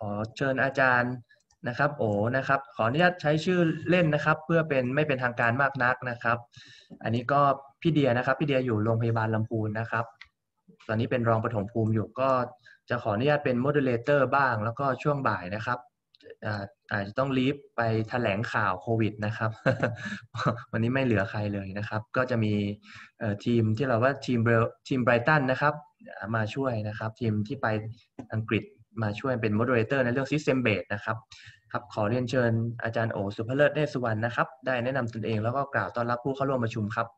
อเชิญอาจารย์นะครับโอนะครับขออนุญาตใช้ชื่อเล่นนะครับเพื่อเป็นไม่เป็นทางการมากนักนะครับอันนี้ก็พี่เดียนะครับพี่เดียอยู่โรงพยาบาลลำพูนนะครับตอนนี้เป็นรองปฐมภูมิอยู่ก็จะขออนุญาตเป็นโมเดเลเตอร์บ้างแล้วก็ช่วงบ่ายนะครับอาจจะต้องลีฟไปแถลงข่าวโควิดนะครับ วันนี้ไม่เหลือใครเลยนะครับก็จะมีทีมที่เราว่าทีมไบรตันนะครับมาช่วยนะครับทีมที่ไปอังกฤษมาช่วยเป็นโมเดเลเตอร์ในเรื่อง System Based นะครับครับขอเรียนเชิญอาจารย์โอสุภเลิศเนตรสุวรรณนะครับได้แนะนำตนเองแล้วก็กล่าวต้อนรับผู้เข้าร่วมประชุมครับ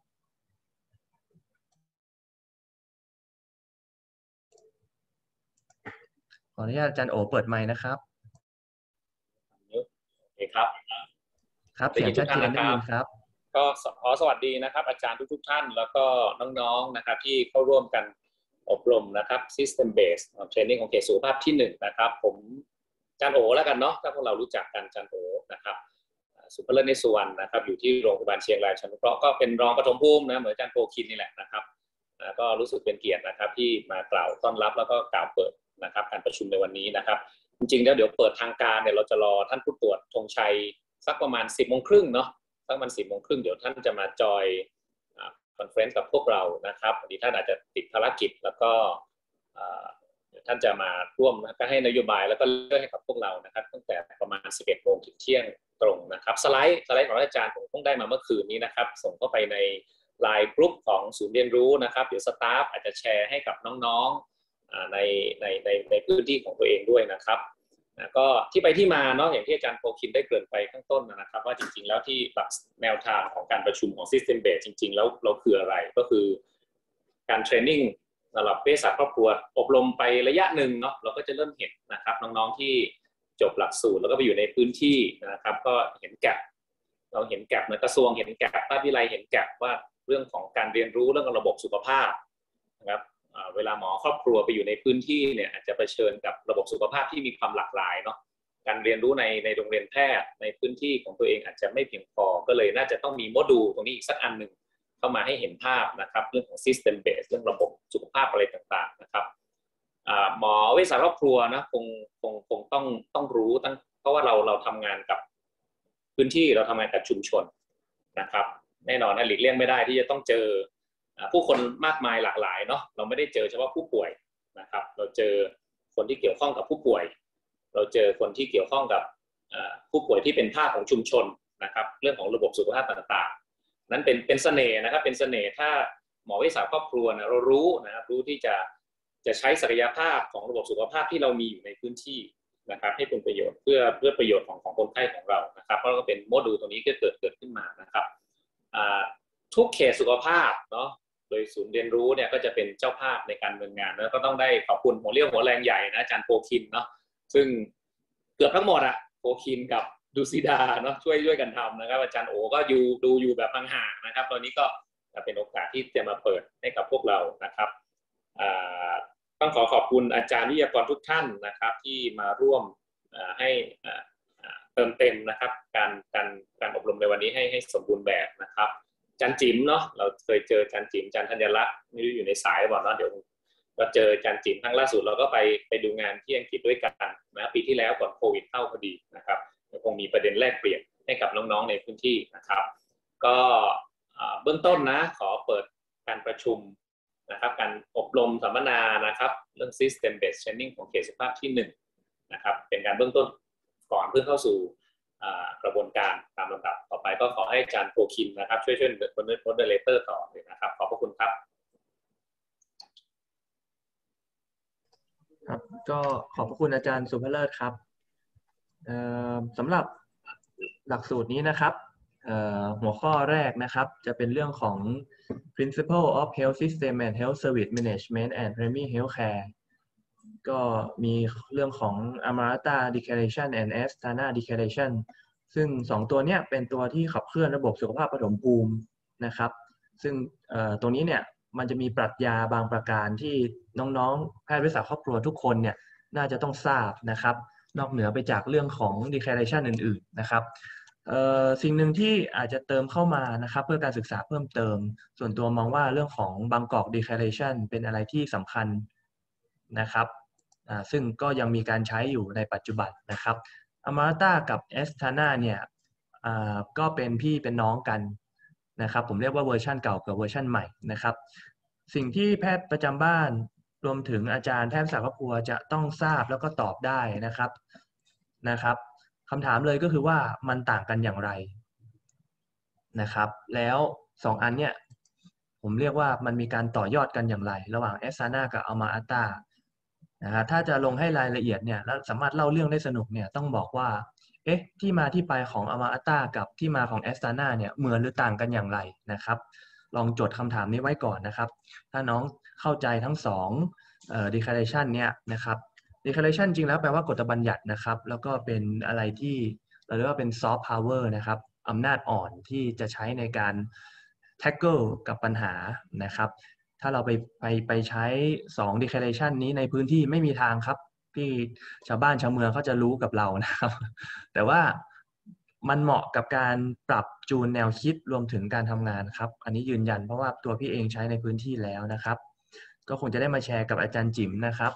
ขออนุญาตอาจารย์โอเปิดไมค์นะครับโอเคครับครับเสียงชัดเจนได้ยินครับก็ขอสวัสดีนะครับอาจารย์ทุกท่านแล้วก็น้องๆนะครับที่เข้าร่วมกันอบรมนะครับ System Based Training ของเขตสุขภาพที่1นะครับผมอาจารย์โอแล้วกันเนาะถ้าพวกเรารู้จักกันอาจารย์โอนะครับสุภเลิศเนตรสุวรรณนะครับอยู่ที่โรงพยาบาลเชียงรายชัยนุเคราะห์ก็เป็นรองปฐมภูมินะเหมือนอาจารย์โพคินนี่แหละนะครับก็รู้สึกเป็นเกียรตินะครับที่มากล่าวต้อนรับแล้วก็กล่าวเปิดนะครับการประชุมในวันนี้นะครับจริงๆแล้วเดี๋ยวเปิดทางการเนี่ยเราจะรอท่านผู้ตรวจธงชัยสักประมาณ 10:30 น.เนาะสักประมาณ 10:30 น.เดี๋ยวท่านจะมาจอยคอนเฟอเรนซ์กับพวกเรานะครับวันนี้ท่านอาจจะติดภารกิจแล้วก็ท่านจะมาร่วมก็ให้นโยบายแล้วก็เลือกให้กับพวกเรานะครับตั้งแต่ประมาณ 11 โมงถึงเที่ยงตรงนะครับสไลด์ของอาจารย์ผมเพิ่งได้มาเมื่อคืนนี้นะครับส่งเข้าไปในไลน์กลุ่มของศูนย์เรียนรู้นะครับเดี๋ยวสตาฟอาจจะแชร์ให้กับน้องๆในพื้นที่ของตัวเองด้วยนะครับก็ที่ไปที่มาเนาะอย่างที่อาจารย์โพคินได้เกริ่นไปข้างต้นนะครับว่าจริงๆแล้วที่แบบแนวทางของการประชุมของ System Based จริงๆแล้วเราคืออะไรก็คือการเทรนนิ่งสำหรับเภสัชครอบครัวอบรมไประยะหนึ่งเนาะเราก็จะเริ่มเห็นนะครับน้องๆที่จบหลักสูตรแล้วก็ไปอยู่ในพื้นที่นะครับก็เห็นแกลบเราเห็นแกลบในกระทรวงเห็นแกลบภาควิทยาลัยเห็นแกลบว่าเรื่องของการเรียนรู้เรื่องระบบสุขภาพนะครับเวลาหมอครอบครัวไปอยู่ในพื้นที่เนี่ยอาจจะเผชิญกับระบบสุขภาพที่มีความหลากหลายเนาะการเรียนรู้ในโรงเรียนแพทย์ในพื้นที่ของตัวเองอาจจะไม่เพียงพอก็เลยน่าจะต้องมีโมดูลตรงนี้อีกสักอันหนึ่งเข้ามาให้เห็นภาพนะครับเรื่องของ System Based เรื่องระบบสุขภาพอะไรต่างๆนะครับหมอเวชศาสตร์ครอบครัวนะคงต้องรู้ตั้งเพราะว่าเราทำงานกับพื้นที่เราทำงานกับชุมชนนะครับแน่นอนนะหลีกเลี่ยงไม่ได้ที่จะต้องเจอผู้คนมากมายหลากหลายเนาะเราไม่ได้เจอเฉพาะผู้ป่วยนะครับเราเจอคนที่เกี่ยวข้องกับผู้ป่วยเราเจอคนที่เกี่ยวข้องกับผู้ป่วยที่เป็นภาคของชุมชนนะครับเรื่องของระบบสุขภาพต่างๆนั้นเป็นเสน่ห์นะครับเป็นเสน่ห์ถ้าหมอวิชาครอบครัวนะเรารู้นะครับรู้ที่จะใช้ศักยภาพของระบบสุขภาพที่เรามีอยู่ในพื้นที่นะครับให้เป็นประโยชน์เพื่อประโยชน์ของคนไข้ของเรานะครับเพราะก็เป็นโมดูลตรงนี้ก็เกิดขึ้นมานะครับทุกเขตสุขภาพเนาะโดยศูนย์เรียนรู้เนี่ยก็จะเป็นเจ้าภาพในการดำเนินงานแล้วก็ต้องได้ขอบคุณหัวเรี่ยวหัวแรงใหญ่นะอาจารย์โพคินเนาะซึ่งเกือบทั้งหมดอะโพคินกับดูซิดาเนาะช่วยกันทำนะครับอาจารย์โอก็ดูอยู่แบบห่างๆนะครับตอนนี้ก็เป็นโอกาสที่จะมาเปิดให้กับพวกเรานะครับต้องขอบคุณอาจารย์วิทยากรทุกท่านนะครับที่มาร่วมให้เติมเต็มนะครับการอบรมในวันนี้ให้สมบูรณ์แบบนะครับจันจิ๋มเนาะเราเคยเจอจันจิ๋มจันธัญรัตน์ไม่รู้อยู่ในสายบ่เนาะเดี๋ยวก็เจอจันจิ๋มครั้งล่าสุดเราก็ไปดูงานที่อังกฤษด้วยกันนะปีที่แล้วก่อนโควิดเข้าพอดีนะครับคงมีประเด็นแลกเปลี่ยนให้กับน้องๆในพื้นที่นะครับก็เบื้องต้นนะขอเปิดการประชุมนะครับการอบรมสัมมนานะครับเรื่อง System Based Training ของเขตสุขภาพที่1นะครับเป็นการเบื้องต้นก่อนเพื่อเข้าสู่กระบวนการตามลำดับต่อไปก็ขอให้อาจารย์โพคินนะครับช่วยเป็นโมเดเลเตอร์ต่อเลยนะครับขอบพระคุณครับครับก็ขอบพระคุณอาจารย์สุภเลิศครับสำหรับหลักสูตรนี้นะครับหัวข้อแรกนะครับจะเป็นเรื่องของ Principle of Health System and Health Service Management and Primary Health Care ก็มีเรื่องของ Amarata Declaration and Astana Declaration ซึ่ง2ตัวเนี้ยเป็นตัวที่ขับเคลื่อนระบบสุขภาพปฐมภูมินะครับซึ่งตรงนี้เนี่ยมันจะมีปรัชญาบางประการที่น้องๆแพทย์วิชาครอบครัวทุกคนเนี่ยน่าจะต้องทราบนะครับนอกเหนือไปจากเรื่องของ Declaration อื่นๆนะครับสิ่งหนึ่งที่อาจจะเติมเข้ามานะครับเพื่อการศึกษาเพิ่มเติมส่วนตัวมองว่าเรื่องของบางกอก Declaration เป็นอะไรที่สำคัญนะครับซึ่งก็ยังมีการใช้อยู่ในปัจจุบันนะครับ Amata กับ Astana เนี่ยก็เป็นพี่เป็นน้องกันนะครับผมเรียกว่าเวอร์ชันเก่ากับเวอร์ชันใหม่นะครับสิ่งที่แพทย์ประจำบ้านรวมถึงอาจารย์แพทย์สาครอบครัวจะต้องทราบแล้วก็ตอบได้นะครับคำถามเลยก็คือว่ามันต่างกันอย่างไรนะครับแล้ว2อันเนี่ยผมเรียกว่ามันมีการต่อยอดกันอย่างไรระหว่าง Asana กับ Amata นะครับถ้าจะลงให้รายละเอียดเนี่ยแล้วสามารถเล่าเรื่องได้สนุกเนี่ยต้องบอกว่าที่มาที่ไปของ Amata กับที่มาของ Asana เนี่ยเหมือนหรือต่างกันอย่างไรนะครับลองจดคำถามนี้ไว้ก่อนนะครับถ้าน้องเข้าใจทั้ง2 declaration เนี่ยนะครับ declaration จริงแล้วแปลว่ากฎบัญญัตินะครับแล้วก็เป็นอะไรที่เราเรียกว่าเป็น soft power นะครับอำนาจอ่อนที่จะใช้ในการ tackle กับปัญหานะครับถ้าเราไปใช้2 declaration นี้ในพื้นที่ไม่มีทางครับที่ชาวบ้านชาวเมืองเขาจะรู้กับเรานะครับแต่ว่ามันเหมาะกับการปรับจูนแนวคิดรวมถึงการทำงานครับอันนี้ยืนยันเพราะว่าตัวพี่เองใช้ในพื้นที่แล้วนะครับก็คงจะได้มาแชร์กับอาจารย์จิ๋มนะครับ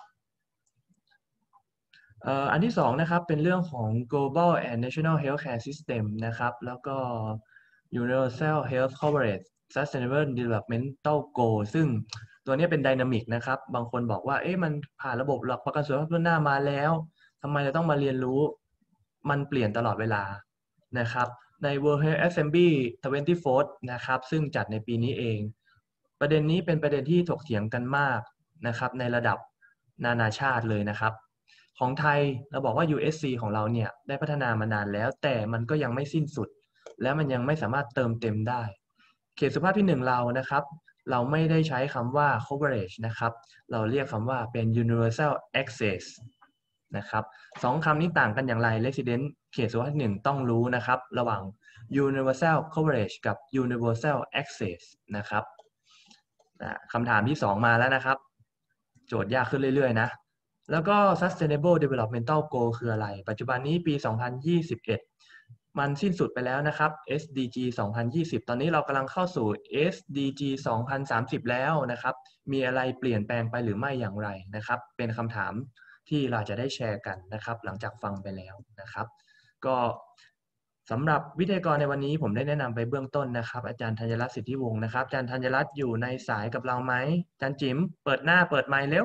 อันที่2นะครับเป็นเรื่องของ global and national healthcare system นะครับแล้วก็ universal health coverage sustainable developmental goal ซึ่งตัวนี้เป็นไดนามิกนะครับบางคนบอกว่ามันผ่านระบบหลักประกันสุขภาพทั่วหน้ามาแล้วทำไมเราต้องมาเรียนรู้มันเปลี่ยนตลอดเวลานะครับใน World Health Assembly 24 นะครับซึ่งจัดในปีนี้เองประเด็นนี้เป็นประเด็นที่ถกเถียงกันมากนะครับในระดับนานาชาติเลยนะครับของไทยเราบอกว่า USC ของเราเนี่ยได้พัฒนามานานแล้วแต่มันก็ยังไม่สิ้นสุดและมันยังไม่สามารถเติมเต็มได้เขตสุขภาพที่1เรานะครับเราไม่ได้ใช้คำว่า coverage นะครับเราเรียกคำว่าเป็น universal access นะครับ2คำนี้ต่างกันอย่างไร Resident เขตสุขภาพที่1ต้องรู้นะครับระหว่าง universal coverage กับ universal access นะครับคำถามที่2มาแล้วนะครับโจทย์ยากขึ้นเรื่อยๆนะแล้วก็ sustainable developmental goal คืออะไรปัจจุบันนี้ปี 2021 มันสิ้นสุดไปแล้วนะครับ SDG 2020 ตอนนี้เรากำลังเข้าสู่ SDG 2030 แล้วนะครับมีอะไรเปลี่ยนแปลงไปหรือไม่อย่างไรนะครับเป็นคำถามที่เราจะได้แชร์กันนะครับหลังจากฟังไปแล้วนะครับก็สำหรับวิทยากรในวันนี้ผมได้แนะนำไปเบื้องต้นนะครับอาจารย์ธัญรัตน์สิทธิวงศ์นะครับอาจารย์ธัญรัตน์อยู่ในสายกับเราไหมอาจารย์จิ๋มเปิดหน้าเปิดไมค์เร็ว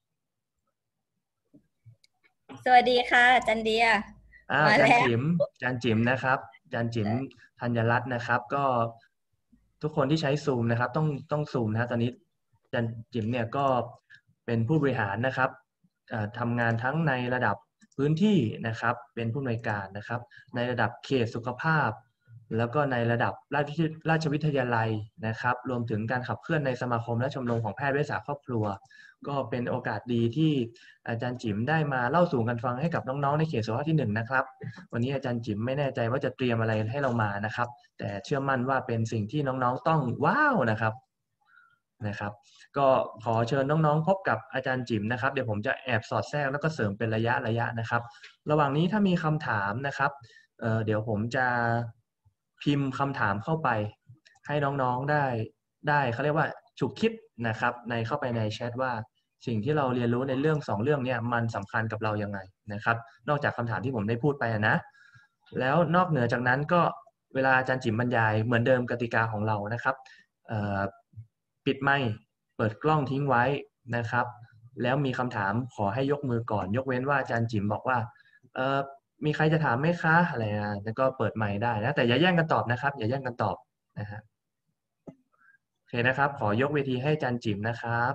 สวัสดีค่ะจันเดียอาจารย์จิ๋มนะครับอาจารย์จิ๋มธัญรัตน์นะครับก็ทุกคนที่ใช้ซูมนะครับต้องซูมนะตอนนี้อาจารย์จิ๋มเนี่ยก็เป็นผู้บริหารนะครับทำงานทั้งในระดับพื้นที่นะครับเป็นผู้อำนวยการนะครับในระดับเขตสุขภาพแล้วก็ในระดับราชวิทยาลัยนะครับรวมถึงการขับเคลื่อนในสมาคมและชมรมของแพทย์เวชศาสตร์ครอบครัวก็เป็นโอกาสดีที่อาจารย์จิ๋มได้มาเล่าสู่กันฟังให้กับน้องๆในเขตสุขภาพที่1นะครับวันนี้อาจารย์จิ๋มไม่แน่ใจว่าจะเตรียมอะไรให้เรามานะครับแต่เชื่อมั่นว่าเป็นสิ่งที่น้องๆต้องว้าวนะครับก็ขอเชิญน้องๆพบกับอาจารย์จิ๋มนะครับเดี๋ยวผมจะแอบสอดแทรกแล้วก็เสริมเป็นระยะนะครับระหว่างนี้ถ้ามีคำถามนะครับเดี๋ยวผมจะพิมพ์คำถามเข้าไปให้น้องๆได้เขาเรียกว่าฉุกคิดนะครับเข้าไปในแชทว่าสิ่งที่เราเรียนรู้ในเรื่อง2เรื่องเนี่ยมันสำคัญกับเรายังไงนะครับนอกจากคำถามที่ผมได้พูดไปนะแล้วนอกเหนือจากนั้นก็เวลาอาจารย์จิ๋มบรรยายเหมือนเดิมกติกาของเรานะครับปิดไมค์เปิดกล้องทิ้งไว้นะครับแล้วมีคำถามขอให้ยกมือก่อนยกเว้นว่าอาจารย์จิ๋มบอกว่ามีใครจะถามไหมคะอะไรนะแล้วก็เปิดไมค์ได้นะแต่อย่าแย่งกันตอบนะครับอย่าแย่งกันตอบนะฮะโอเคนะครับขอยกเวทีให้อาจารย์จิ๋มนะครับ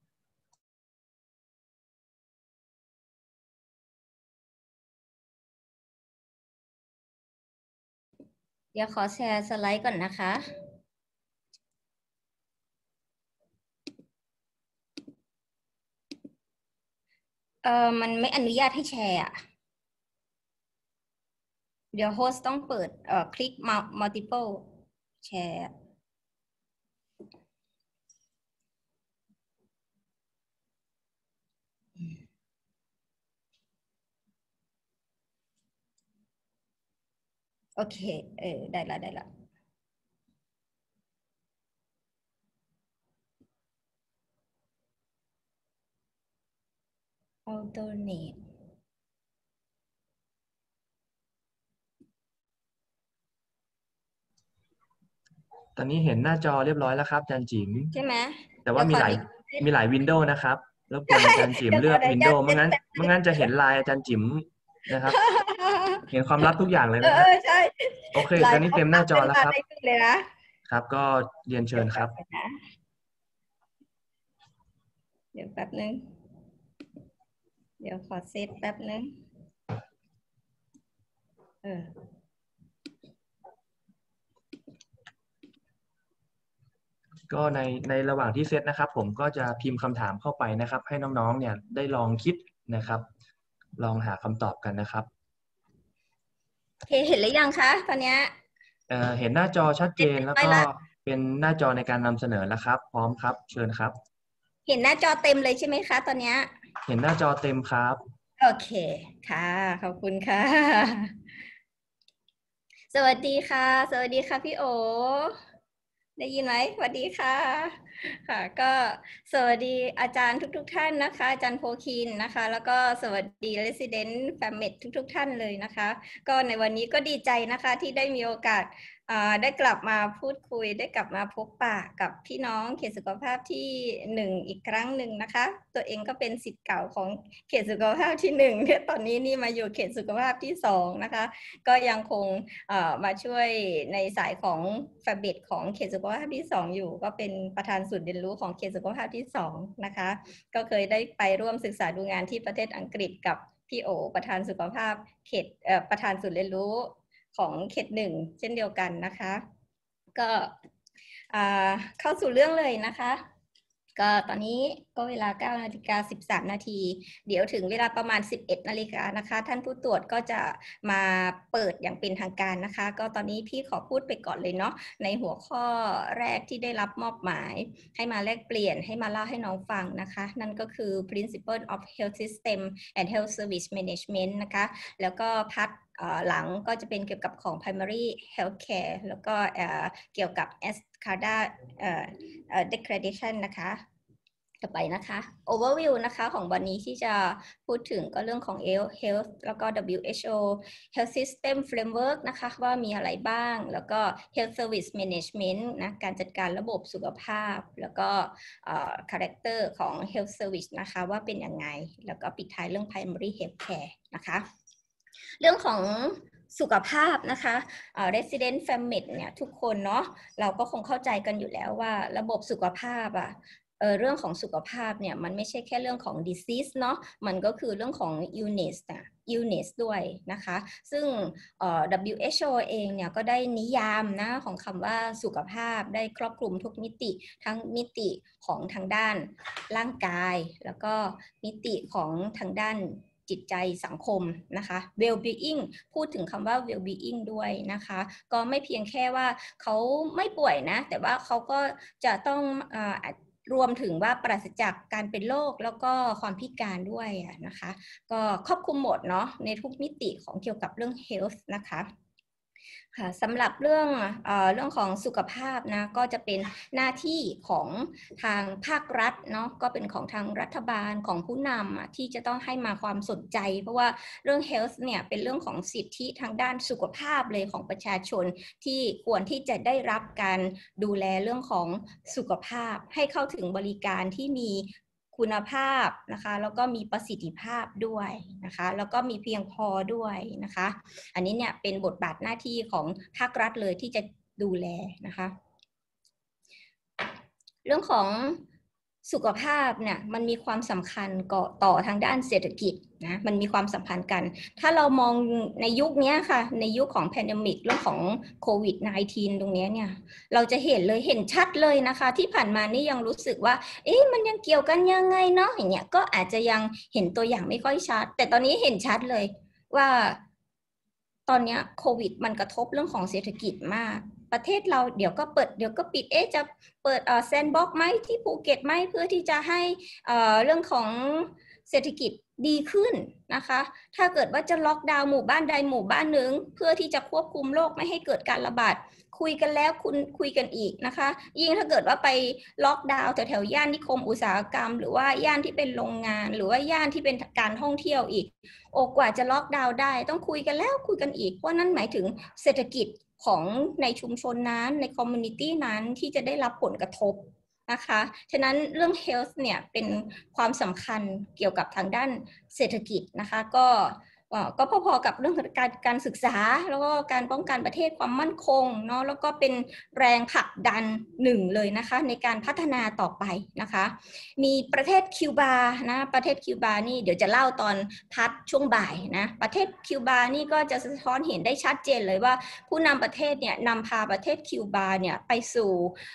เดี๋ยวขอแชร์สไลด์ก่อนนะคะมันไม่อนุญาตให้แชร์อะเดี๋ยวโฮสต์ต้องเปิดคลิก multiple แชร์โอเคได้ละ alternate ตอนนี้เห็นหน้าจอเรียบร้อยแล้วครับอาจารย์จิ๋มใช่ไหมแต่ว่ามีหลายวินโดว์นะครับรบกวนอาจารย์จิ๋มเลือกวินโดว์ไม่งั้นจะเห็นไลน์อาจารย์จิ๋มนะครับ เห็นความลับทุกอย่างเลยนะฮะใช่โอเคตอนนี้เต็มหน้าจอแล้วครับเลยนะครับก็เรียนเชิญครับเดี๋ยวแป๊บนึงเดี๋ยวขอเซฟแป๊บนึงก็ในระหว่างที่เซตนะครับผมก็จะพิมพ์คำถามเข้าไปนะครับให้น้องๆเนี่ยได้ลองคิดนะครับลองหาคำตอบกันนะครับโอเคเห็นหรือยังคะตอนนี้เห็นหน้าจอชัดเจนแล้วก็เป็นหน้าจอในการนำเสนอแล้วครับพร้อมครับเชิญครับเห็นหน้าจอเต็มเลยใช่ไหมคะตอนนี้เห็นหน้าจอเต็มครับโอเคค่ะขอบคุณค่ะสวัสดีค่ะสวัสดีค่ะพี่โอได้ยินไหมสวัสดีค่ะค่ะก็สวัสดีอาจารย์ทุกท่านนะคะอาจารย์โพคินนะคะแล้วก็สวัสดี Resident Family ทุกท่านเลยนะคะก็ในวันนี้ก็ดีใจนะคะที่ได้มีโอกาสได้กลับมาพูดคุยได้กลับมาพบปะกับพี่น้องเขตสุขภาพที่1อีกครั้งหนึ่งนะคะตัวเองก็เป็นศิษย์เก่าของเขตสุขภาพที่1เนี่ยตอนนี้นี่มาอยู่เขตสุขภาพที่2นะคะก็ยังคงมาช่วยในสายของแฟบบิทของเขตสุขภาพที่2อยู่ก็เป็นประธานศูนย์เรียนรู้ของเขตสุขภาพที่2นะคะก็เคยได้ไปร่วมศึกษาดูงานที่ประเทศอังกฤษกับพี่โอประธานสุขภาพเขตประธานศูนย์เรียนรู้ของเขต1เช่นเดียวกันนะคะก็เข้าสู่เรื่องเลยนะคะก็ตอนนี้ก็เวลา 9:13 นาทีเดี๋ยวถึงเวลาประมาณ 11 นาฬิกานะคะท่านผู้ตรวจก็จะมาเปิดอย่างเป็นทางการนะคะก็ตอนนี้พี่ขอพูดไปก่อนเลยเนาะในหัวข้อแรกที่ได้รับมอบหมายให้มาแลกเปลี่ยนให้มาเล่าให้น้องฟังนะคะนั่นก็คือ Principle of Health System and Health Service Management นะคะแล้วก็พัดหลังก็จะเป็นเกี่ยวกับของ primary healthcare แล้วก็เกี่ยวกับ ESCADA declaration นะคะต่อไปนะคะ overview นะคะของวันนี้ที่จะพูดถึงก็เรื่องของ health แล้วก็ WHO health system framework นะคะว่ามีอะไรบ้างแล้วก็ health service management นะการจัดการระบบสุขภาพแล้วก็character ของ health service นะคะว่าเป็นยังไงแล้วก็ปิดท้ายเรื่อง primary healthcare นะคะเรื่องของสุขภาพนะคะ Resident Family เนี่ยทุกคนเนาะเราก็คงเข้าใจกันอยู่แล้วว่าระบบสุขภาพเรื่องของสุขภาพเนี่ยมันไม่ใช่แค่เรื่องของ disease เนาะมันก็คือเรื่องของ illness ด้วยนะคะซึ่งWHO เองเนี่ยก็ได้นิยามนะของคำว่าสุขภาพได้ครอบคลุมทุกมิติทั้งมิติของทางด้านร่างกายแล้วก็มิติของทางด้านจิตใจสังคมนะคะ well-being พูดถึงคำว่า well-being ด้วยนะคะก็ไม่เพียงแค่ว่าเขาไม่ป่วยนะแต่ว่าเขาก็จะต้องรวมถึงว่าปราศจากการเป็นโรคแล้วก็ความพิการด้วยนะคะก็ครอบคลุมหมดเนาะในทุกมิติของเกี่ยวกับเรื่อง health นะคะค่ะสำหรับเรื่องของสุขภาพนะก็จะเป็นหน้าที่ของทางภาครัฐเนาะก็เป็นของทางรัฐบาลของผู้นำที่จะต้องให้มาความสนใจเพราะว่าเรื่อง health เนี่ยเป็นเรื่องของสิทธิทางด้านสุขภาพเลยของประชาชนที่ควรที่จะได้รับการดูแลเรื่องของสุขภาพให้เข้าถึงบริการที่มีคุณภาพนะคะแล้วก็มีประสิทธิภาพด้วยนะคะแล้วก็มีเพียงพอด้วยนะคะอันนี้เนี่ยเป็นบทบาทหน้าที่ของภาครัฐเลยที่จะดูแลนะคะเรื่องของสุขภาพเนี่ยมันมีความสำคัญต่อทางด้านเศรษฐกิจนะมันมีความสัมพันธ์กันถ้าเรามองในยุคนี้ค่ะในยุคของแพนเดมิกเรื่องของโควิด -19 ตรงนี้เนี่ยเราจะเห็นชัดเลยนะคะที่ผ่านมานี่ยังรู้สึกว่ามันยังเกี่ยวกันยังไงเนาะอย่างเงี้ยก็อาจจะยังเห็นตัวอย่างไม่ค่อยชัดแต่ตอนนี้เห็นชัดเลยว่าตอนนี้โควิดมันกระทบเรื่องของเศรษฐกิจมากประเทศเราเดี๋ยวก็เปิดเดี๋ยวก็ปิดจะเปิดแซนด์บ็อกซ์ไหมที่ภูเก็ตไหมเพื่อที่จะให้เรื่องของเศรษฐกิจดีขึ้นนะคะถ้าเกิดว่าจะล็อกดาวน์หมู่บ้านใดหมู่บ้านหนึ่งเพื่อที่จะควบคุมโรคไม่ให้เกิดการระบาดคุยกันแล้วคุณคุยกันอีกนะคะยิ่งถ้าเกิดว่าไปล็อกดาวน์แถวๆย่านนิคมอุตสาหกรรมหรือว่าย่านที่เป็นโรงงานหรือว่าย่านที่เป็นการท่องเที่ยวอีกกว่าจะล็อกดาวน์ได้ต้องคุยกันแล้วคุยกันอีกเพราะนั่นหมายถึงเศรษฐกิจของในชุมชนนั้นในคอมมูนิตี้นั้นที่จะได้รับผลกระทบนะคะฉะนั้นเรื่อง health เนี่ยเป็นความสำคัญเกี่ยวกับทางด้านเศรษฐกิจนะคะก็พอๆกับเรื่องการศึกษาแล้วก็การป้องกันประเทศความมั่นคงเนาะแล้วก็เป็นแรงผลักดันหนึ่งเลยนะคะในการพัฒนาต่อไปนะคะมีประเทศคิวบานะประเทศคิวบานี่เดี๋ยวจะเล่าตอนพักช่วงบ่ายนะประเทศคิวบานี่ก็จะสะท้อนเห็นได้ชัดเจนเลยว่าผู้นำประเทศเนี่ยนำพาประเทศคิวบาเนี่ยไปสู่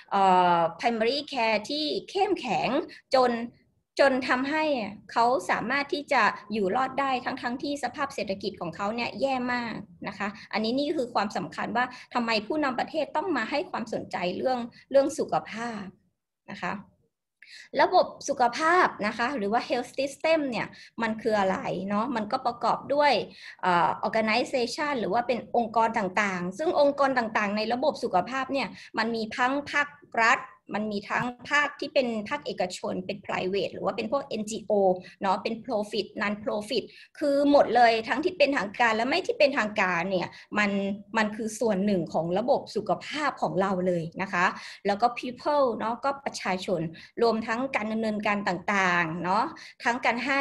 primary care ที่เข้มแข็งจนทำให้เขาสามารถที่จะอยู่รอดได้ทั้งที่สภาพเศรษฐกิจของเขาเนี่ยแย่มากนะคะอันนี้นี่คือความสำคัญว่าทำไมผู้นำประเทศต้องมาให้ความสนใจเรื่องสุขภาพนะคะระบบสุขภาพนะคะหรือว่า health system เนี่ยมันคืออะไรเนาะมันก็ประกอบด้วยorganization หรือว่าเป็นองค์กรต่างๆซึ่งองค์กรต่างๆในระบบสุขภาพเนี่ยมันมีทั้งภาครัฐมันมีทั้งภาคที่เป็นภาคเอกชนเป็น private หรือว่าเป็นพวก NGO เนาะเป็น profit non profit คือหมดเลยทั้งที่เป็นทางการและไม่ที่เป็นทางการเนี่ยมันคือส่วนหนึ่งของระบบสุขภาพของเราเลยนะคะแล้วก็ people เนาะก็ประชาชนรวมทั้งการดำเนินการต่างๆเนาะทั้งการให้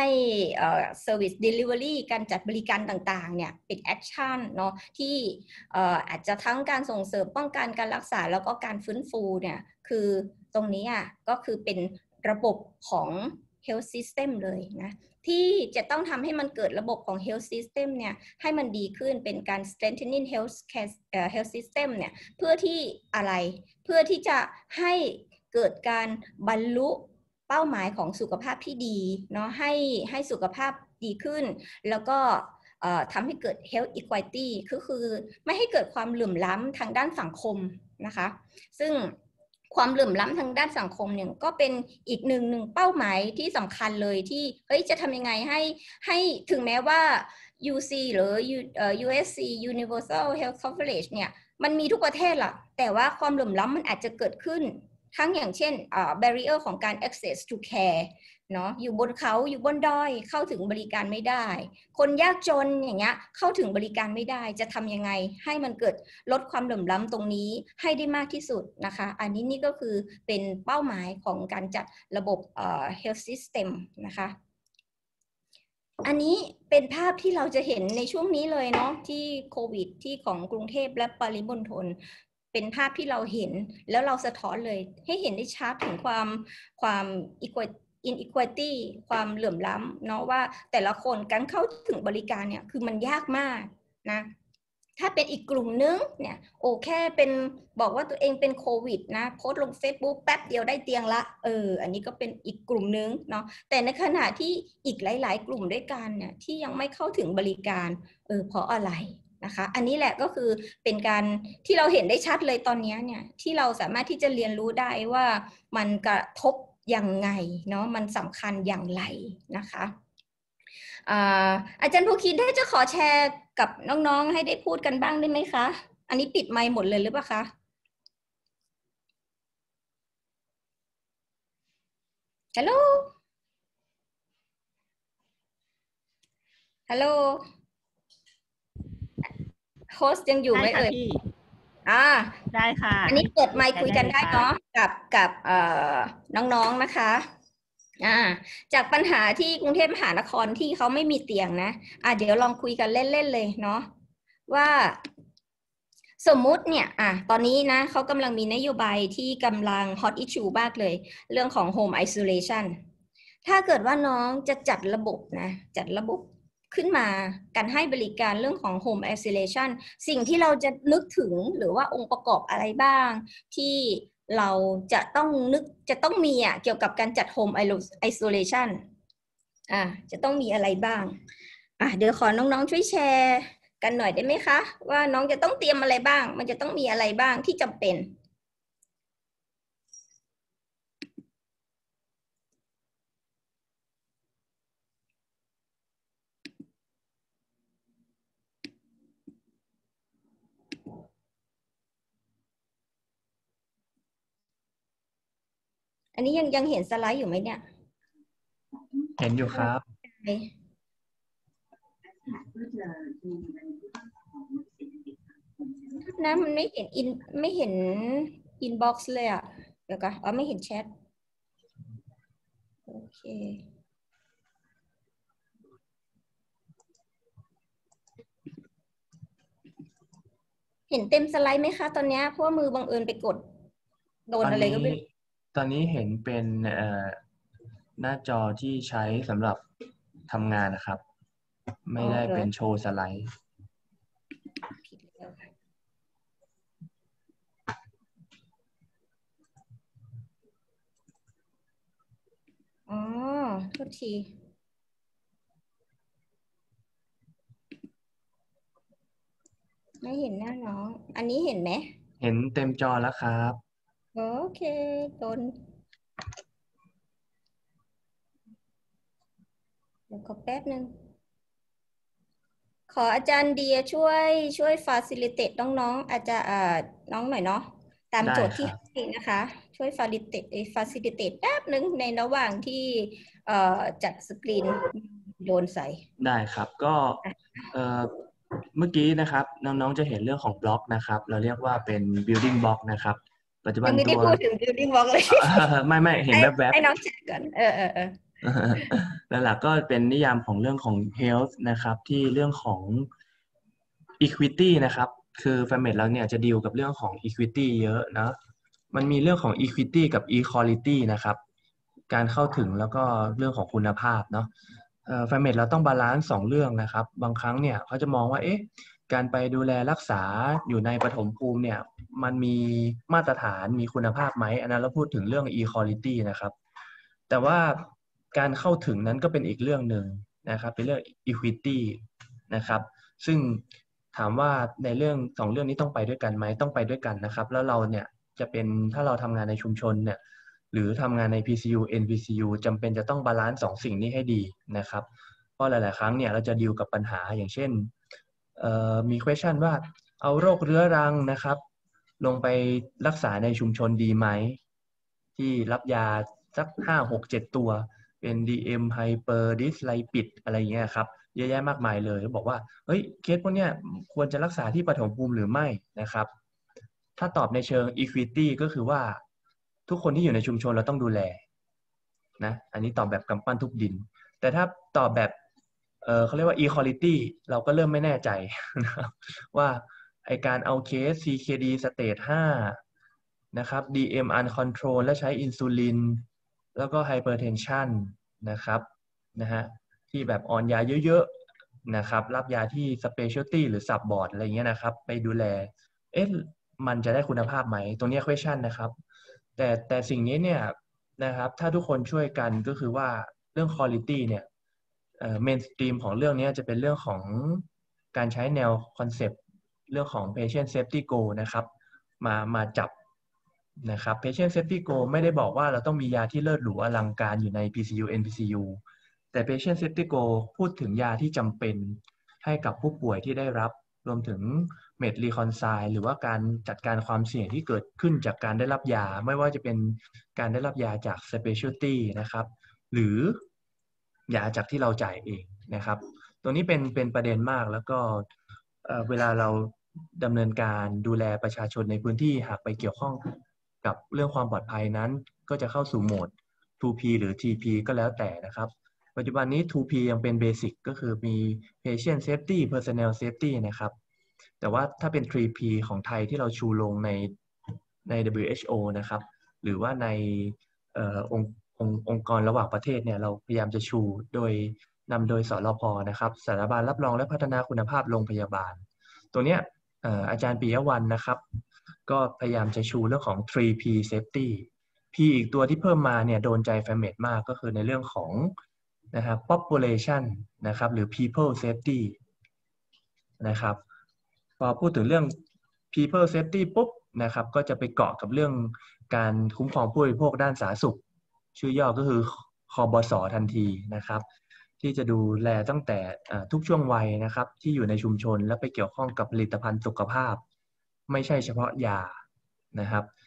service delivery การจัดบริการต่างๆเนี่ยเป็น action เนาะที่อาจจะทั้งการส่งเสริมป้องกันการรักษาแล้วก็การฟื้นฟูเนี่ยคือตรงนี้ก็คือเป็นระบบของ health system เลยนะที่จะต้องทำให้มันเกิดระบบของ health system เนี่ยให้มันดีขึ้นเป็นการ strengthening health system เนี่ยเพื่อที่อะไรเพื่อที่จะให้เกิดการบรรลุเป้าหมายของสุขภาพที่ดีเนาะให้สุขภาพดีขึ้นแล้วก็ทำให้เกิด health equality คือไม่ให้เกิดความเหลื่อมล้ำทางด้านสังคมนะคะซึ่งความเหลื่อมล้ำทางด้านสังคมเนี่ยก็เป็นอีกหนึ่งเป้าหมายที่สำคัญเลยที่จะทำยังไงให้ถึงแม้ว่า UC หรือ USC Universal Health Coverage เนี่ยมันมีทุกประเทศล่ะแต่ว่าความเหลื่อมล้ำมันอาจจะเกิดขึ้นทั้งอย่างเช่นbarrier ของการ access to care เนาะอยู่บนเขาอยู่บนดอยเข้าถึงบริการไม่ได้คนยากจนอย่างเงี้ยเข้าถึงบริการไม่ได้จะทำยังไงให้มันเกิดลดความเหลื่อมล้ำตรงนี้ให้ได้มากที่สุดนะคะอันนี้นี่ก็คือเป็นเป้าหมายของการจัดระบบhealth system นะคะอันนี้เป็นภาพที่เราจะเห็นในช่วงนี้เลยเนาะที่โควิดที่ของกรุงเทพและปริมณฑลเป็นภาพที่เราเห็นแล้วเราสะท้อนเลยให้เห็นได้ชัดถึงความinequality ความเหลื่อมล้ำเนาะว่าแต่ละคนการเข้าถึงบริการเนี่ยคือมันยากมากนะถ้าเป็นอีกกลุ่มนึงเนี่ยแค่เป็นบอกว่าตัวเองเป็นโควิดนะโพสต์ลง Facebook แป๊บเดียวได้เตียงละอันนี้ก็เป็นอีกกลุ่มนึงเนาะแต่ในขณะที่อีกหลายๆกลุ่มด้วยกันเนี่ยที่ยังไม่เข้าถึงบริการเพราะอะไรนะคะอันนี้แหละก็คือเป็นการที่เราเห็นได้ชัดเลยตอนนี้เนี่ยที่เราสามารถที่จะเรียนรู้ได้ว่ามันกระทบยังไงเนาะมันสำคัญอย่างไรนะคะอาจารย์ภูคินถ้าจะขอแชร์กับน้องๆให้ได้พูดกันบ้างได้ไหมคะอันนี้ปิดไมค์หมดเลยหรือเปล่าคะฮัลโหลฮัลโหลโฮสต์ยังอยู่ไหมเอ่ยได้ค่ะอันนี้เปิดไมค์คุยกันได้เนาะกับน้องๆนะคะจากปัญหาที่กรุงเทพมหานครที่เขาไม่มีเตียงนะเดี๋ยวลองคุยกันเล่นๆเลยเนาะว่าสมมุติเนี่ยตอนนี้นะเขากำลังมีนโยบายที่กำลัง hot issue มากเลยเรื่องของ home isolation ถ้าเกิดว่าน้องจะจัดระบบขึ้นมาการให้บริการเรื่องของ home isolation สิ่งที่เราจะนึกถึงหรือว่าองค์ประกอบอะไรบ้างที่เราจะต้องมีเกี่ยวกับการจัด home isolation จะต้องมีอะไรบ้างเดี๋ยวขอน้องๆช่วยแชร์กันหน่อยได้ไหมคะว่าน้องจะต้องเตรียมอะไรบ้างมันจะต้องมีอะไรบ้างที่จำเป็นอันนี้ยังเห็นสไลด์อยู่ไหมเนี่ยเห็นอยู่ครับนะมันไม่เห็นอินบ็อกซ์เลยอ่ะ เดี๋ยวก่อนไม่เห็นแชทโอเคเห็นเต็มสไลด์ไหมคะตอนนี้เพราะว่ามือบังเอิญไปกดโดนอะไรก็ไม่รู้ตอนนี้เห็นเป็นหน้าจอที่ใช้สำหรับทำงานนะครับ ไม่ได้เป็นโชว์สไลด์ผิดแล้วอ๋อโทษทีไม่เห็นหน้าน้องอันนี้เห็นไหมเห็นเต็มจอแล้วครับโอเคโดนเดี๋ยวขอแป๊บนึงขออาจารย์เดียช่วยfacilitateน้องอาจจะน้องหน่อยเนาะตามโจทย์ที่ให้นะคะช่วยfacilitateแป๊บนึงในระหว่างที่จัดสกรีนโดนใส่ได้ครับก็เมื่อกี้นะครับน้องๆจะเห็นเรื่องของบล็อกนะครับเราเรียกว่าเป็น building block นะครับปัจจุบันยังไม่ได้พูดถึง building block เลยไม่เห็นแวบๆให้น้องแชร์ก่อนแล้วหลักก็เป็นนิยามของเรื่องของ health นะครับที่เรื่องของ equity นะครับคือ format เราเนี่ยจะดีลกับเรื่องของ equity เยอะนะมันมีเรื่องของ equity กับ equality นะครับการเข้าถึงแล้วก็เรื่องของคุณภาพเนาะformat เราต้องบาลานซ์2เรื่องนะครับบางครั้งเนี่ยเขาจะมองว่าการไปดูแลรักษาอยู่ในปฐมภูมิเนี่ยมันมีมาตรฐานมีคุณภาพไหมอันนั้นเราพูดถึงเรื่อง equality นะครับแต่ว่าการเข้าถึงนั้นก็เป็นอีกเรื่องหนึ่งนะครับเป็นเรื่อง equity นะครับซึ่งถามว่าในเรื่อง2เรื่องนี้ต้องไปด้วยกันไหมต้องไปด้วยกันนะครับแล้วเราเนี่ยจะเป็นถ้าเราทำงานในชุมชนเนี่ยหรือทำงานใน PCU NPCU จำเป็นจะต้องบาลานซ์2สิ่งนี้ให้ดีนะครับเพราะหลายๆครั้งเนี่ยเราจะดีลกับปัญหาอย่างเช่นมี question ว่าเอาโรคเรื้อรังนะครับลงไปรักษาในชุมชนดีไหมที่รับยาสัก5-6-7 ตัวเป็น DM Hyper Dyslipid อะไรเงี้ยครับเยอะแยะมากมายเลยบอกว่าเฮ้ยเคสพวกเนี้ยควรจะรักษาที่ปฐมภูมิหรือไม่นะครับถ้าตอบในเชิง equity ก็คือว่าทุกคนที่อยู่ในชุมชนเราต้องดูแลนะอันนี้ตอบแบบกำปั้นทุบดินแต่ถ้าตอบแบบเขาเรียกว่า equality เราก็เริ่มไม่แน่ใจนะครับว่าไอการเอาเคส CKD stage 5นะครับ DM uncontrol และใช้อินซูลินแล้วก็ hypertension นะครับที่แบบอ่อนยาเยอะๆนะครับรับยาที่ specialty หรือ subbord อะไรเงี้ยนะครับไปดูแลมันจะได้คุณภาพไหมตรงนี้ question นะครับแต่สิ่งนี้เนี่ยนะครับถ้าทุกคนช่วยกันก็คือว่าเรื่อง quality เนี่ยmainstream ของเรื่องนี้จะเป็นเรื่องของการใช้แนวคอนเซปต์เรื่องของ patient safety goal นะครับมาจับนะครับ patient safety goal ไม่ได้บอกว่าเราต้องมียาที่เลิศหรูอลังการอยู่ใน PCU NPCU แต่ patient safety goal พูดถึงยาที่จำเป็นให้กับผู้ป่วยที่ได้รับรวมถึง med reconcile หรือว่าการจัดการความเสี่ยงที่เกิดขึ้นจากการได้รับยาไม่ว่าจะเป็นการได้รับยาจาก specialty นะครับหรือยาจากที่เราจ่ายเองนะครับตรงนี้เป็นประเด็นมากแล้วก็เวลาเราดำเนินการดูแลประชาชนในพื้นที่หากไปเกี่ยวข้องกับเรื่องความปลอดภัยนั้นก็จะเข้าสู่โหมด 2P หรือ TP ก็แล้วแต่นะครับปัจจุบันนี้ 2P ยังเป็นเบสิกก็คือมี patient safety personnel safety นะครับแต่ว่าถ้าเป็น 3P ของไทยที่เราชูลงใน WHO นะครับหรือว่าในองค์กรระหว่างประเทศเนี่ยเราพยายามจะชูนำโดยสรพ.นะครับสถาบันรับรองและพัฒนาคุณภาพโรงพยาบาลตัวเนี้ยอาจารย์ปิยวรรณนะครับก็พยายามจะชูเรื่องของ 3P safety P อีกตัวที่เพิ่มมาเนี่ยโดนใจแฟมเมดมากก็คือในเรื่องของนะครับ population นะครับหรือ people safety นะครับพอพูดถึงเรื่อง people safety ปุ๊บนะครับก็จะไปเกาะกับเรื่องการคุ้มครองผู้บริโภคด้านสาธารณสุขชื่อย่อก็คือคบส.ทันทีนะครับที่จะดูแลตั้งแต่ทุกช่วงวัยนะครับที่อยู่ในชุมชนและไปเกี่ยวข้องกับผลิตภัณฑ์สุขภาพไม่ใช่เฉพาะยานะครับ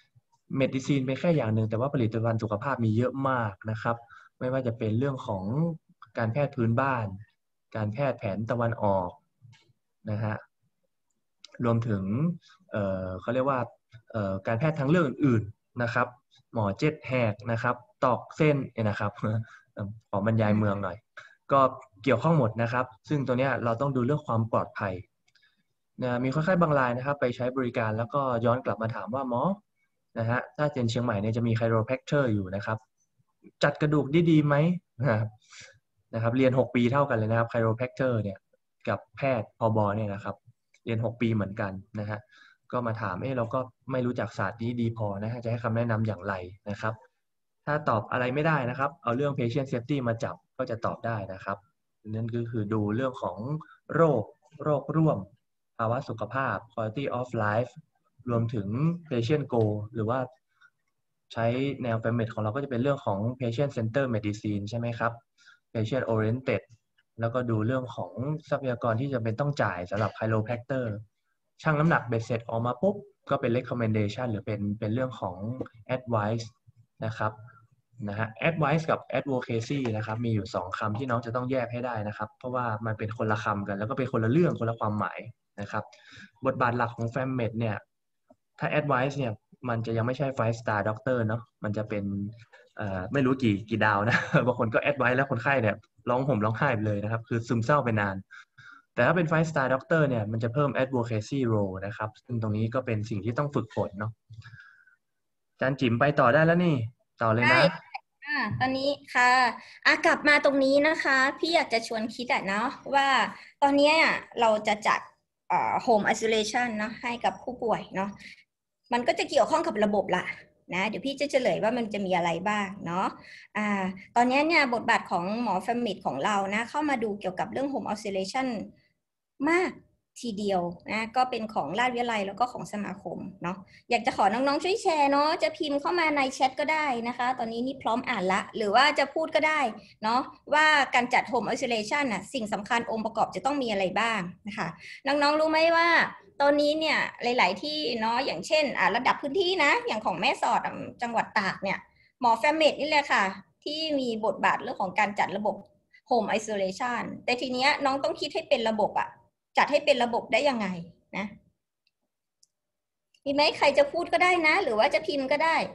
เมดิซีนเป็นแค่อย่างหนึ่งแต่ว่าผลิตภัณฑ์สุขภาพมีเยอะมากนะครับไม่ว่าจะเป็นเรื่องของการแพทย์พื้นบ้านการแพทย์แผนตะวันออกนะฮะรวมถึงเขาเรียกว่าการแพทย์ทางเรื่องอื่นๆนะครับหมอเจ็ดแหกนะครับตอกเส้นเนี่ยนะครับขอบรรยายเมืองหน่อยก็เกี่ยวข้องหมดนะครับซึ่งตัวเนี้ยเราต้องดูเรื่องความปลอดภัยนะมีคนไข้บางรายนะครับไปใช้บริการแล้วก็ย้อนกลับมาถามว่าหมอนะฮะถ้าเจนเชียงใหม่เนี่ยจะมีไคโรแพคเตอร์อยู่นะครับจัดกระดูกดีไหมนะครับเรียน6 ปีเท่ากันเลยนะครับไคโรแพคเตอร์เนี่ยกับแพทย์พบเนี่ยนะครับเรียน6 ปีเหมือนกันนะฮะก็มาถามเราก็ไม่รู้จักศาสตร์นี้ดีพอนะฮะจะให้คำแนะนำอย่างไรนะครับถ้าตอบอะไรไม่ได้นะครับเอาเรื่อง patient safety มาจับก็จะตอบได้นะครับนั่นก็คือดูเรื่องของโรคร่วมภาวะสุขภาพ quality of life รวมถึง patient goal หรือว่าใช้แนว FEMED ของเราก็จะเป็นเรื่องของ patient center medicine ใช่ไหมครับ patient oriented แล้วก็ดูเรื่องของทรัพยากรที่จำเป็นต้องจ่ายสำหรับ chiropractor ชั่งน้ำหนักเบ็ดเสร็จออกมาปุ๊บก็เป็น recommendation หรือเป็นเรื่องของ advice นะครับนะฮะ advice กับ advocacy นะครับมีอยู่2 คำที่น้องจะต้องแยกให้ได้นะครับเพราะว่ามันเป็นคนละคำกันแล้วก็เป็นคนละเรื่องคนละความหมายนะครับบทบาทหลักของ FEMED เนี่ยถ้า advice เนี่ยมันจะยังไม่ใช่ 5 star doctor เนาะมันจะเป็นไม่รู้กี่ดาวนะ บางคนก็ advice แล้วคนไข้เนี่ยร้องห่มร้องไห้ไปเลยนะครับคือซึมเศร้าไปนานแต่ถ้าเป็น5 star doctor เนี่ยมันจะเพิ่ม advocacy role นะครับซึ่งตรงนี้ก็เป็นสิ่งที่ต้องฝึกฝนเนาะอาจารย์จิ๋มไปต่อได้แล้วนี่ต่อเลยนะตอนนี้ค่ะกลับมาตรงนี้นะคะพี่อยากจะชวนคิดเนาะว่าตอนนี้เราจะจัดhome isolation เนาะให้กับผู้ป่วยเนาะมันก็จะเกี่ยวข้องกับระบบละนะเดี๋ยวพี่จะเฉลยว่ามันจะมีอะไรบ้างเนาะตอนนี้เนี่ยบทบาทของหมอ FEMED ของเรานะเข้ามาดูเกี่ยวกับเรื่อง home isolation มากทีเดียวนะก็เป็นของราชวิทยาลัยแล้วก็ของสมาคมเนาะอยากจะขอน้องๆช่วยแชร์เนาะจะพิมพ์เข้ามาในแชทก็ได้นะคะตอนนี้นี่พร้อมอ่านละหรือว่าจะพูดก็ได้เนาะว่าการจัด home isolation น่ะสิ่งสำคัญองค์ประกอบจะต้องมีอะไรบ้างนะคะน้องๆรู้ไหมว่าตอนนี้เนี่ยหลายๆที่เนาะอย่างเช่นระดับพื้นที่นะอย่างของแม่สอดจังหวัดตากเนี่ยหมอ FEMED นี่แหละค่ะที่มีบทบาทเรื่องของการจัดระบบ home isolation แต่ทีเนี้ยน้องต้องคิดให้เป็นระบบจัดให้เป็นระบบได้ยังไงนะมีไหมใครจะพูดก็ได้นะหรือว่าจะพิมพ์ก็ได้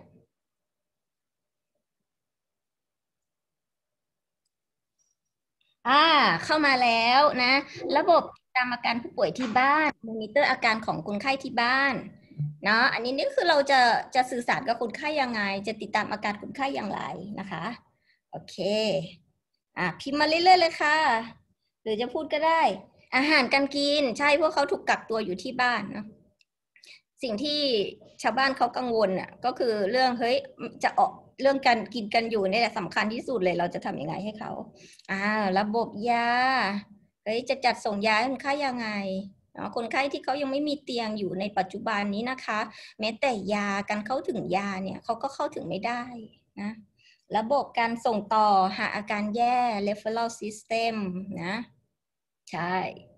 เข้ามาแล้วนะระบบติดตามอาการผู้ป่วยที่บ้านมอนิเตอร์อาการของคนไข้ที่บ้านเนาะอันนี้นี่คือเราจะสื่อสารกับคนไข้ยังไงจะติดตามอาการคนไข้อย่างไรนะคะโอเคพิมพ์มาเรื่อยๆเลยค่ะหรือจะพูดก็ได้อาหารการกินใช่พวกเขาถูกกักตัวอยู่ที่บ้านเนาะสิ่งที่ชาวบ้านเขากังวลก็คือเรื่องเฮ้ยจะออกเรื่องการกินกันอยู่นี่แหละสำคัญที่สุดเลยเราจะทำยังไงให้เขาระบบยาเฮ้ยจะจัดส่งยาให้คนไข้ยังไงคนไข้ที่เขายังไม่มีเตียงอยู่ในปัจจุบันนี้นะคะแม้แต่ยาการเข้าถึงยาเนี่ยเขาก็เข้าถึงไม่ได้นะระบบการส่งต่อหากอาการแย่ referral system นะใช่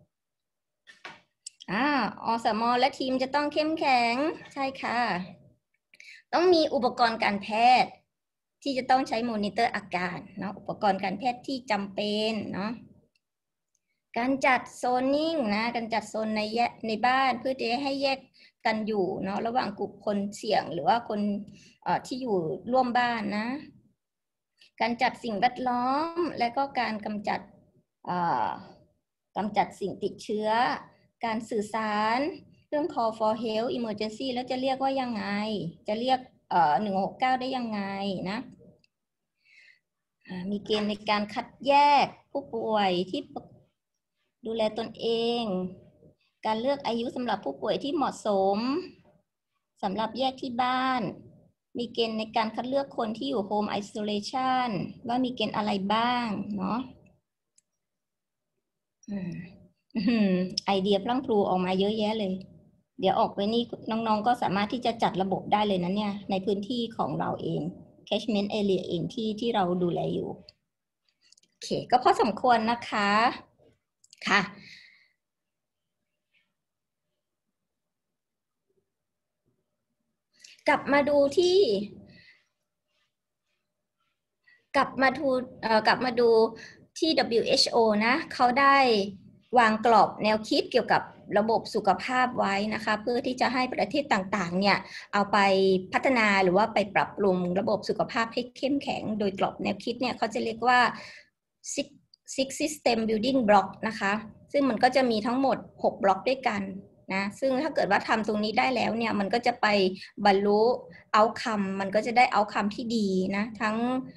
อสม.และทีมจะต้องเข้มแข็งใช่ค่ะต้องมีอุปกรณ์การแพทย์ที่จะต้องใช้มอนิเตอร์อาการเนาะอุปกรณ์การแพทย์ที่จำเป็นเนาะการจัดโซนนิ่งนะการจัดโซนในบ้านเพื่อจะให้แยกกันอยู่เนาะระหว่างกลุ่มคนเสี่ยงหรือว่าคนที่อยู่ร่วมบ้านนะการจัดสิ่งแวดล้อมและก็การกำจัดสิ่งติดเชื้อการสื่อสารเรื่อง call for help emergency แล้วจะเรียกว่ายังไงจะเรียก169ได้ยังไงนะมีเกณฑ์ในการคัดแยกผู้ป่วยที่ดูแลตนเองการเลือกอายุสำหรับผู้ป่วยที่เหมาะสมสำหรับแยกที่บ้านมีเกณฑ์ในการคัดเลือกคนที่อยู่ home isolation ว่ามีเกณฑ์อะไรบ้างเนาะไอเดียพลั่งพลูออกมาเยอะแยะเลยเดี๋ยวออกไปนี่น้องๆก็สามารถที่จะจัดระบบได้เลยนะเนี่ยในพื้นที่ของเราเอง catchment area เองที่เราดูแลอยู่โอเคก็พอสมควรนะคะค่ะกลับมาดูที่WHO นะเขาได้วางกรอบแนวคิดเกี่ยวกับระบบสุขภาพไว้นะคะเพื่อที่จะให้ประเทศต่างๆเนี่ยเอาไปพัฒนาหรือว่าไปปรับปรุงระบบสุขภาพให้เข้มแข็งโดยกรอบแนวคิดเนี่ยเขาจะเรียกว่า six system building block นะคะซึ่งมันก็จะมีทั้งหมด6บล็อกด้วยกันนะซึ่งถ้าเกิดว่าทำตรงนี้ได้แล้วเนี่ยมันก็จะไปบรรลุ outcome มันก็จะได้ outcome ที่ดีนะทั้ง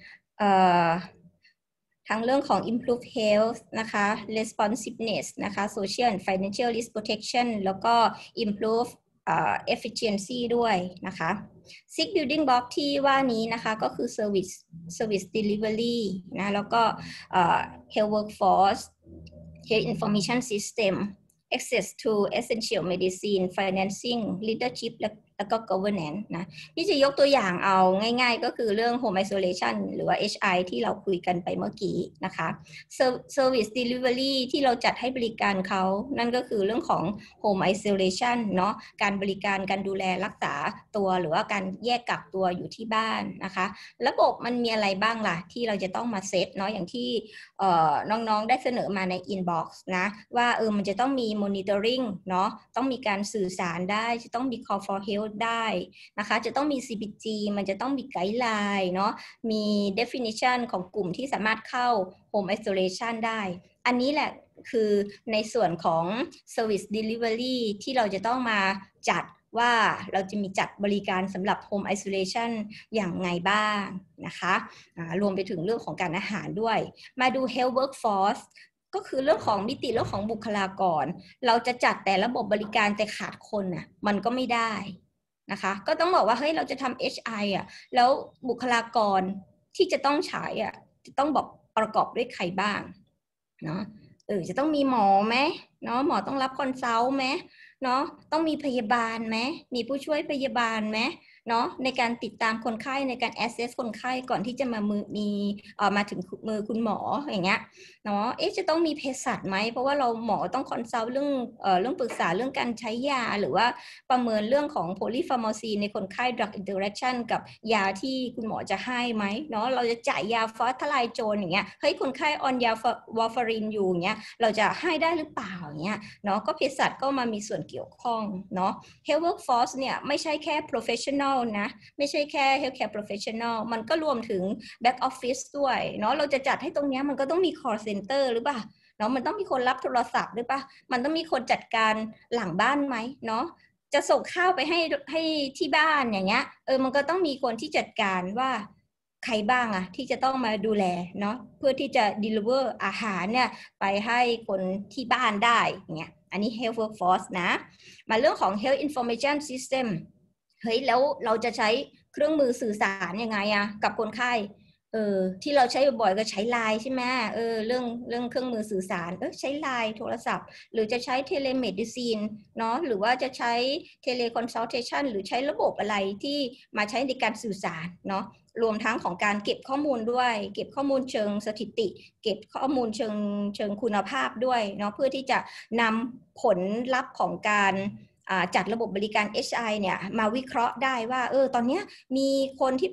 เรื่องของ improve health นะคะ responsiveness นะคะ social and financial risk protection แล้วก็ improve efficiency ด้วยนะคะ six building block ที่ว่านี้นะคะก็คือ service delivery นะแล้วก็health workforce health information system access to essential medicine financing leadership แล้วก็ governance นะที่จะยกตัวอย่างเอาง่ายๆก็คือเรื่อง home isolation หรือว่า HI ที่เราคุยกันไปเมื่อกี้นะคะ service delivery ที่เราจัดให้บริการเขานั่นก็คือเรื่องของ home isolation เนาะการบริการการดูแลรักษาตัวหรือว่าการแยกกักตัวอยู่ที่บ้านนะคะระบบมันมีอะไรบ้างล่ะที่เราจะต้องมาเซตเนาะอย่างที่น้องๆได้เสนอมาใน inbox นะว่ามันจะต้องมี monitoring เนาะต้องมีการสื่อสารได้จะต้องมี call for help ได้นะคะจะต้องมี CPG มันจะต้องมีไกด์ไลน์เนาะมี definition ของกลุ่มที่สามารถเข้า home isolation ได้อันนี้แหละคือในส่วนของ service delivery ที่เราจะต้องมาจัดว่าเราจะมีจัดบริการสำหรับ home isolation อย่างไงบ้างนะคะรวมไปถึงเรื่องของการอาหารด้วยมาดู health workforce ก็คือเรื่องของมิติเรื่องของบุคลากรเราจะจัดแต่ระบบบริการแต่ขาดคนน่ะมันก็ไม่ได้นะคะก็ต้องบอกว่าเฮ้ยเราจะทำ HI แล้วบุคลากรที่จะต้องใช้จะต้องบอกประกอบด้วยใครบ้างเนาะจะต้องมีหมอไหมเนาะหมอต้องรับคอนซัลท์ไหมเนาะต้องมีพยาบาลไหมมีผู้ช่วยพยาบาลไหมเนาะในการติดตามคนไข้ในการ assess คนไข้ก่อนที่จะมาถึงมือคุณหมออย่างเงี้ยเนาะจะต้องมีเภสัชไหมเพราะว่าเราหมอต้องคอนซัลท์เรื่องปรึกษาเรื่องการใช้ยาหรือว่าประเมินเรื่องของ polypharmacy ในคนไข้ drug interaction กับยาที่คุณหมอจะให้ไหมเนาะเราจะจ่ายยาฟอสทลายโจนอย่างเงี้ยเฮ้ยคนไข้ออนยาวาฟารินอยู่อย่างเงี้ยเราจะให้ได้หรือเปล่าอย่างเงี้ยเนาะก็เภสัชก็มามีส่วนเกี่ยวข้องเนาะ health workforce เนี่ยไม่ใช่แค่ professional นะไม่ใช่แค่ healthcare professional มันก็รวมถึง back office ด้วยเนาะเราจะจัดให้ตรงนี้มันก็ต้องมี call center หรือเปล่าเนาะมันต้องมีคนรับโทรศัพท์หรือเปล่ามันต้องมีคนจัดการหลังบ้านไหมเนาะจะส่งข้าวไปให้ที่บ้านอย่างเงี้ยมันก็ต้องมีคนที่จัดการว่าใครบ้างที่จะต้องมาดูแลเนาะเพื่อที่จะ deliver อาหารเนี่ยไปให้คนที่บ้านได้อย่างเงี้ยอันนี้ health workforce นะมาเรื่องของ health information system เฮ้ยแล้วเราจะใช้เครื่องมือสื่อสารยังไงกับคนไข้ที่เราใช้บ่อยๆก็ใช้ไลน์ใช่ไหมเรื่องเครื่องมือสื่อสารใช้ไลน์โทรศัพท์หรือจะใช้เทเลเมดิซินเนาะหรือว่าจะใช้เทเลคอนซัลเทชันหรือใช้ระบบอะไรที่มาใช้ในการสื่อสารเนาะรวมทั้งของการเก็บข้อมูลด้วยเก็บข้อมูลเชิงสถิติเก็บข้อมูลเชิงคุณภาพด้วยเนาะเพื่อที่จะนำผลลัพธ์ของการจัดระบบบริการ HI เนี่ยมาวิเคราะห์ได้ว่าตอนนี้มีคนที่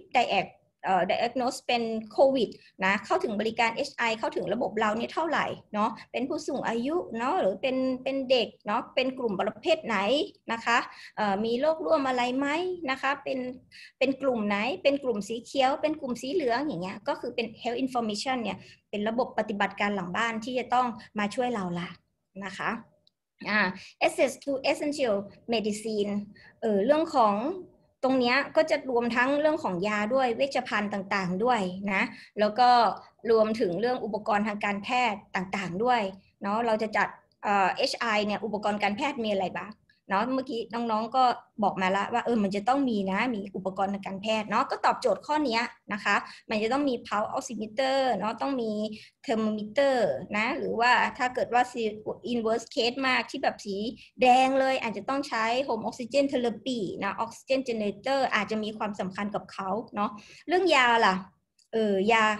diagnose เป็นโควิดนะเข้าถึงบริการ HI เข้าถึงระบบเราเนี่ยเท่าไหร่เนาะเป็นผู้สูงอายุเนาะหรือเป็นเด็กเนาะเป็นกลุ่มประเภทไหนนะคะมีโรคร่วมอะไรไหมนะคะเป็นกลุ่มไหนเป็นกลุ่มสีเขียวเป็นกลุ่มสีเหลืองอย่างเงี้ยก็คือเป็น health information เนี่ยเป็นระบบปฏิบัติการหลังบ้านที่จะต้องมาช่วยเราละนะคะaccess to essential medicine เรื่องของตรงนี้ก็จะรวมทั้งเรื่องของยาด้วยเวชภัณฑ์ต่างๆด้วยนะแล้วก็รวมถึงเรื่องอุปกรณ์ทางการแพทย์ต่างๆด้วยเนาะเราจะจัดHI เนี่ยอุปกรณ์การแพทย์มีอะไรบ้างเนาะเมื่อกี้น้องๆก็บอกมาแล้วว่ามันจะต้องมีนะมีอุปกรณ์ทางการแพทย์เนาะก็ตอบโจทย์ข้อนี้นะคะมันจะต้องมี pulse oximeter เนาะต้องมี thermometer นะหรือว่าถ้าเกิดว่า inverse case มากที่แบบสีแดงเลยอาจจะต้องใช้ home oxygen therapy นะ oxygen generator อาจจะมีความสำคัญกับเขาเนาะเรื่องยาล่ะยา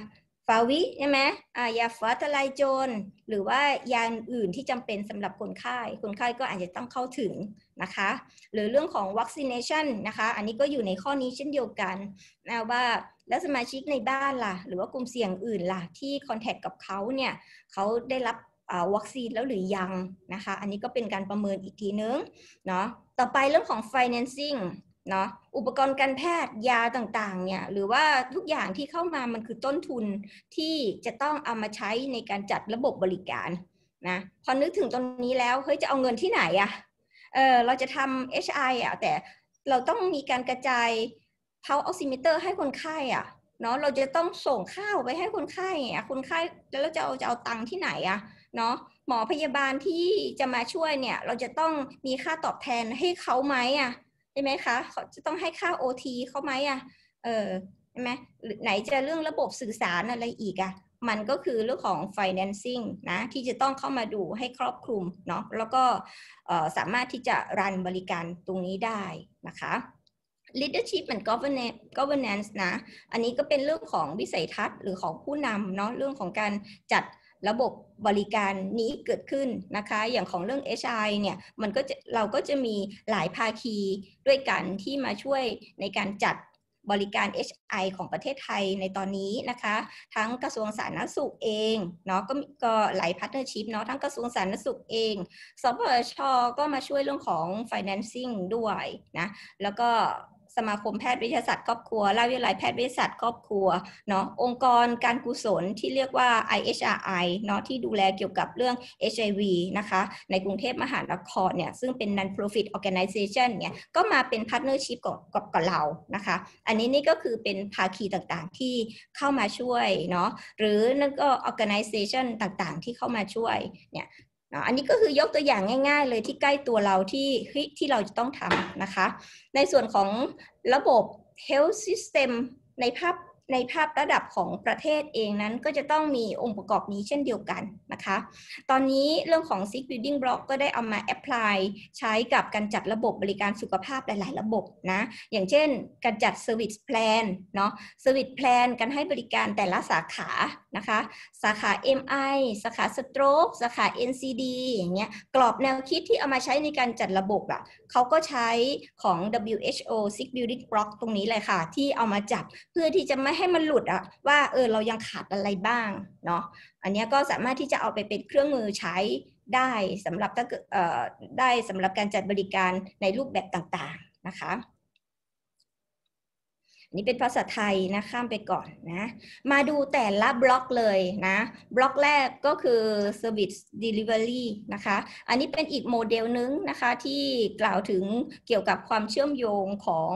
ฟาวิใช่ไหมยาฟ้าทลายโจรหรือว่ายาอื่นที่จำเป็นสำหรับคนไข้ก็อาจจะต้องเข้าถึงนะคะหรือเรื่องของ vaccination นะคะอันนี้ก็อยู่ในข้อนี้เช่นเดียวกันนะว่าแล้วสมาชิกในบ้านล่ะหรือว่ากลุ่มเสี่ยงอื่นล่ะที่คอนแทคกับเขาเนี่ยเขาได้รับวัคซีนแล้วหรือยังนะคะอันนี้ก็เป็นการประเมินอีกทีนึงเนาะต่อไปเรื่องของ financing เนาะอุปกรณ์การแพทย์ยาต่างๆเนี่ยหรือว่าทุกอย่างที่เข้ามามันคือต้นทุนที่จะต้องเอามาใช้ในการจัดระบบบริการนะพอนึกถึงตรงนี้แล้วเฮ้ยจะเอาเงินที่ไหนอะเราจะทำ HI อะแต่เราต้องมีการกระจาย pulse oximeter ให้คนไข้อะเนาะเราจะต้องส่งข้าวไปให้คนไข้อะคนไข้แล้วเราจะเอาตังค์ที่ไหนอะเนาะหมอพยาบาลที่จะมาช่วยเนี่ยเราจะต้องมีค่าตอบแทนให้เขาไหมอะใช่ไหมคะเขาจะต้องให้ค่า OT เขาไหมอะใช่ไหมไหนจะเรื่องระบบสื่อสารอะไรอีกอะมันก็คือเรื่องของ financing นะที่จะต้องเข้ามาดูให้ครอบคลุมเนาะแล้วก็สามารถที่จะรันบริการตรงนี้ได้นะคะ leadership and governance นะอันนี้ก็เป็นเรื่องของวิสัยทัศน์หรือของผู้นำเนาะเรื่องของการจัดระบบบริการนี้เกิดขึ้นนะคะอย่างของเรื่อง HI เนี่ยเราก็จะมีหลายภาคีด้วยกันที่มาช่วยในการจัดบริการ HI ของประเทศไทยในตอนนี้นะคะทั้งกระทรวงสาธารณสุขเองเนาะก็หลายพาร์ทเนอร์ชิพเนาะทั้งกระทรวงสาธารณสุขเองสปช.ก็มาช่วยเรื่องของ financing ด้วยนะแล้วก็สมาคมแพทย์วิทยาศาสตร์ครอบครัวราชวิทยาลัยแพทย์วิทยาศาสตร์ครอบครัวเนาะองค์กรการกุศลที่เรียกว่า IHRI เนาะที่ดูแลเกี่ยวกับเรื่อง HIV นะคะในกรุงเทพมหานครเนี่ยซึ่งเป็น non-profit organization เนี่ยก็มาเป็น partnership กับเรานะคะอันนี้นี่ก็คือเป็นภาคีต่างๆที่เข้ามาช่วยเนาะหรือนั่นก็ organization ต่างๆที่เข้ามาช่วยเนี่ยอันนี้ก็คือยกตัวอย่างง่ายๆเลยที่ใกล้ตัวเราที่เราจะต้องทำนะคะในส่วนของระบบ health system ในภาพระดับของประเทศเองนั้นก็จะต้องมีองค์ประกอบนี้เช่นเดียวกันนะคะตอนนี้เรื่องของ Six Building Block ก็ได้เอามา apply ใช้กับการจัดระบบบริการสุขภาพหลายๆระบบนะอย่างเช่นการจัด Service Plan เนาะ Service Plan การให้บริการแต่ละสาขานะคะสาขา MI สาขา Stroke สาขา NCD อย่างเงี้ยกรอบแนวคิดที่เอามาใช้ในการจัดระบบอะเขาก็ใช้ของ WHO Six Building Block ตรงนี้เลยค่ะที่เอามาจัดเพื่อที่จะไม่ให้มันหลุดอะว่าเรายังขาดอะไรบ้างเนาะอันนี้ก็สามารถที่จะเอาไปเป็นเครื่องมือใช้ได้สำหรับได้สำหรับการจัดบริการในรูปแบบต่างๆนะคะนี่เป็นภาษาไทยนะข้ามไปก่อนนะมาดูแต่ละบล็อกเลยนะบล็อกแรกก็คือ Service Delivery นะคะอันนี้เป็นอีกโมเดลนึงนะคะที่กล่าวถึงเกี่ยวกับความเชื่อมโยงของ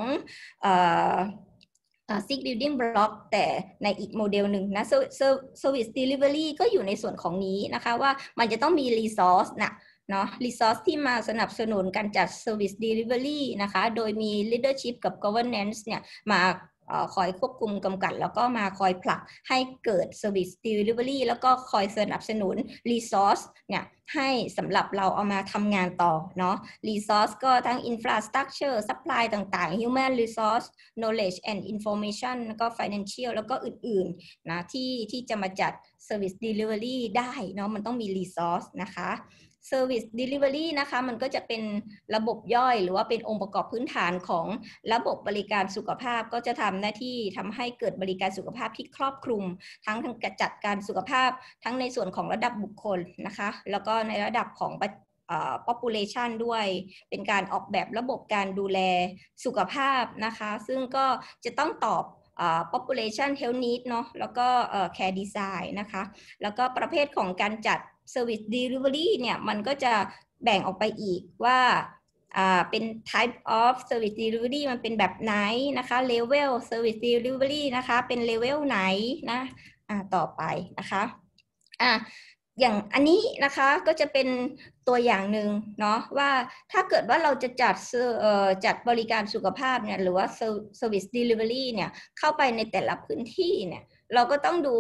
Six Building Block แต่ในอีกโมเดลหนึ่งนะ Service Delivery ก็อยู่ในส่วนของนี้นะคะว่ามันจะต้องมี Resource นะเนาะ resource ที่มาสนับสนุนการจัด service delivery นะคะโดยมี leadership กับ governance เนี่ยมาคอยควบคุมกำกับแล้วก็มาคอยผลักให้เกิด service delivery แล้วก็คอยสนับสนุน resource เนี่ยให้สำหรับเราเอามาทำงานต่อเนาะ resource ก็ทั้ง infrastructure supply ต่างๆ human resource knowledge and information แล้วก็ financial แล้วก็อื่นๆนะที่จะมาจัด service delivery ได้เนาะมันต้องมี resource นะคะ Service Delivery นะคะมันก็จะเป็นระบบย่อยหรือว่าเป็นองค์ประกอบพื้นฐานของระบบบริการสุขภาพก็จะทำหน้าที่ทำให้เกิดบริการสุขภาพที่ครอบคลุมทั้งการจัดการสุขภาพทั้งในส่วนของระดับบุคคลนะคะแล้วก็ในระดับของpopulation ด้วยเป็นการออกแบบระบบการดูแลสุขภาพนะคะซึ่งก็จะต้องตอบpopulation health need เนาะแล้วก็ care design นะคะแล้วก็ประเภทของการจัดService Delivery เนี่ยมันก็จะแบ่งออกไปอีกว่าเป็น type of service delivery มันเป็นแบบไหนนะคะ level service delivery นะคะเป็น level ไหนนะต่อไปนะคะอย่างอันนี้นะคะก็จะเป็นตัวอย่างหนึ่งเนาะว่าถ้าเกิดว่าเราจะจัดบริการสุขภาพเนี่ยหรือว่า service delivery เนี่ยเข้าไปในแต่ละพื้นที่เนี่ยเราก็ต้องดู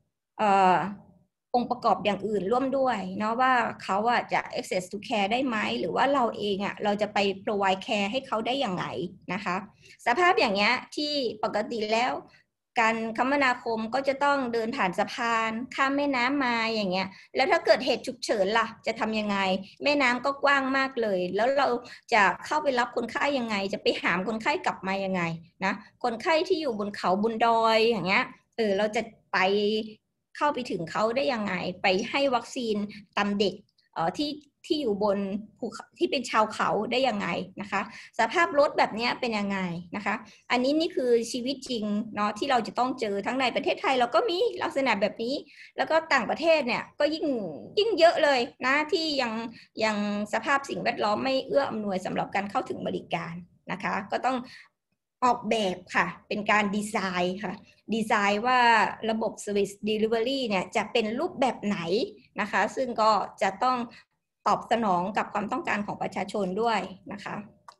องค์ประกอบอย่างอื่นร่วมด้วยเนาะว่าเขาจะ access to care ได้ไหมหรือว่าเราเองเราจะไป provide care ให้เขาได้อย่างไรนะคะสภาพอย่างเงี้ยที่ปกติแล้วการคมนาคมก็จะต้องเดินผ่านสะพานข้ามแม่น้ำมาอย่างเงี้ยแล้วถ้าเกิดเหตุฉุกเฉินล่ะจะทำยังไงแม่น้ำก็กว้างมากเลยแล้วเราจะเข้าไปรับคนไข้ยังไงจะไปหามคนไข้กลับมายังไงนะคนไข้ที่อยู่บนเขาบนดอยอย่างเงี้ยเราจะไปเข้าไปถึงเขาได้ยังไงไปให้วัคซีนตามเด็กที่อยู่บนภูเขาที่เป็นชาวเขาได้ยังไงนะคะสภาพรถแบบนี้เป็นยังไงนะคะอันนี้นี่คือชีวิตจริงเนาะที่เราจะต้องเจอทั้งในประเทศไทยเราก็มีลักษณะแบบนี้แล้วก็ต่างประเทศเนี่ยก็ยิ่งเยอะเลยนะที่ยังสภาพสิ่งแวดล้อมไม่เอื้ออำนวยสำหรับการเข้าถึงบริการนะคะก็ต้องออกแบบค่ะเป็นการดีไซน์ค่ะดีไซน์ว่าระบบ Service Delivery เนี่ยจะเป็นรูปแบบไหนนะคะซึ่งก็จะต้องตอบสนองกับความต้องการของประชาชนด้วยนะคะ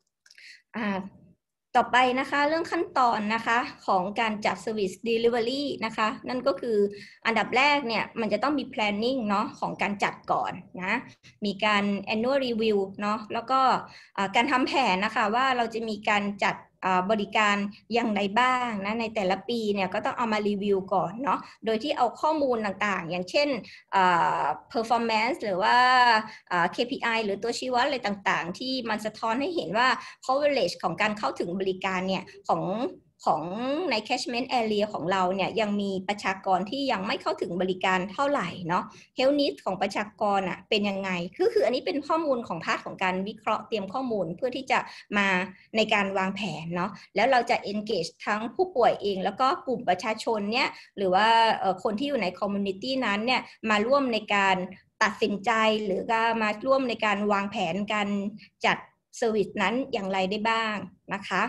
ต่อไปนะคะเรื่องขั้นตอนนะคะของการจัด Service Delivery นะคะนั่นก็คืออันดับแรกเนี่ยมันจะต้องมี planning เนาะของการจัดก่อนนะมีการ annual review เนาะแล้วก็การทำแผนนะคะว่าเราจะมีการจัดบริการอย่างไรบ้างนะในแต่ละปีเนี่ยก็ต้องเอามารีวิวก่อนเนาะโดยที่เอาข้อมูลต่างๆอย่างเช่นperformance หรือว่าKPI หรือตัวชี้วัดอะไรต่างๆที่มันสะท้อนให้เห็นว่า coverage ของการเข้าถึงบริการเนี่ยของใน catchment area ของเราเนี่ยยังมีประชากรที่ยังไม่เข้าถึงบริการเท่าไหร่เนาะ health need ของประชากรเป็นยังไงคืออันนี้เป็นข้อมูลของพาร์ทของการวิเคราะห์เตรียมข้อมูลเพื่อที่จะมาในการวางแผนเนาะแล้วเราจะ engage ทั้งผู้ป่วยเองแล้วก็กลุ่มประชาชนเนี่ยหรือว่าคนที่อยู่ใน community นั้นเนี่ยมาร่วมในการตัดสินใจหรือก็มาร่วมในการวางแผนการจัด service นั้นอย่างไรได้บ้างนะคะ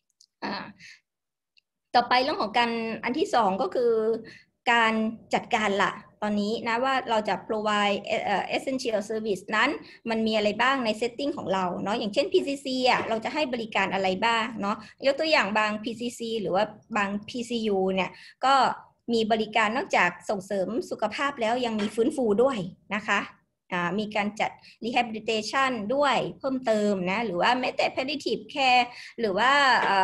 ต่อไปเรื่องของการอันที่สองก็คือการจัดการละตอนนี้นะว่าเราจะ provide essential service นั้นมันมีอะไรบ้างใน setting ของเราเนาะอย่างเช่น PCC เราจะให้บริการอะไรบ้างเนาะยกตัวอย่างบาง PCC หรือว่าบาง PCU เนี่ยก็มีบริการนอกจากส่งเสริมสุขภาพแล้วยังมีฟื้นฟูด้วยนะคะมีการจัด rehabilitation ด้วยเพิ่มเติมนะหรือว่าแม้แต่ palliative care หรือว่า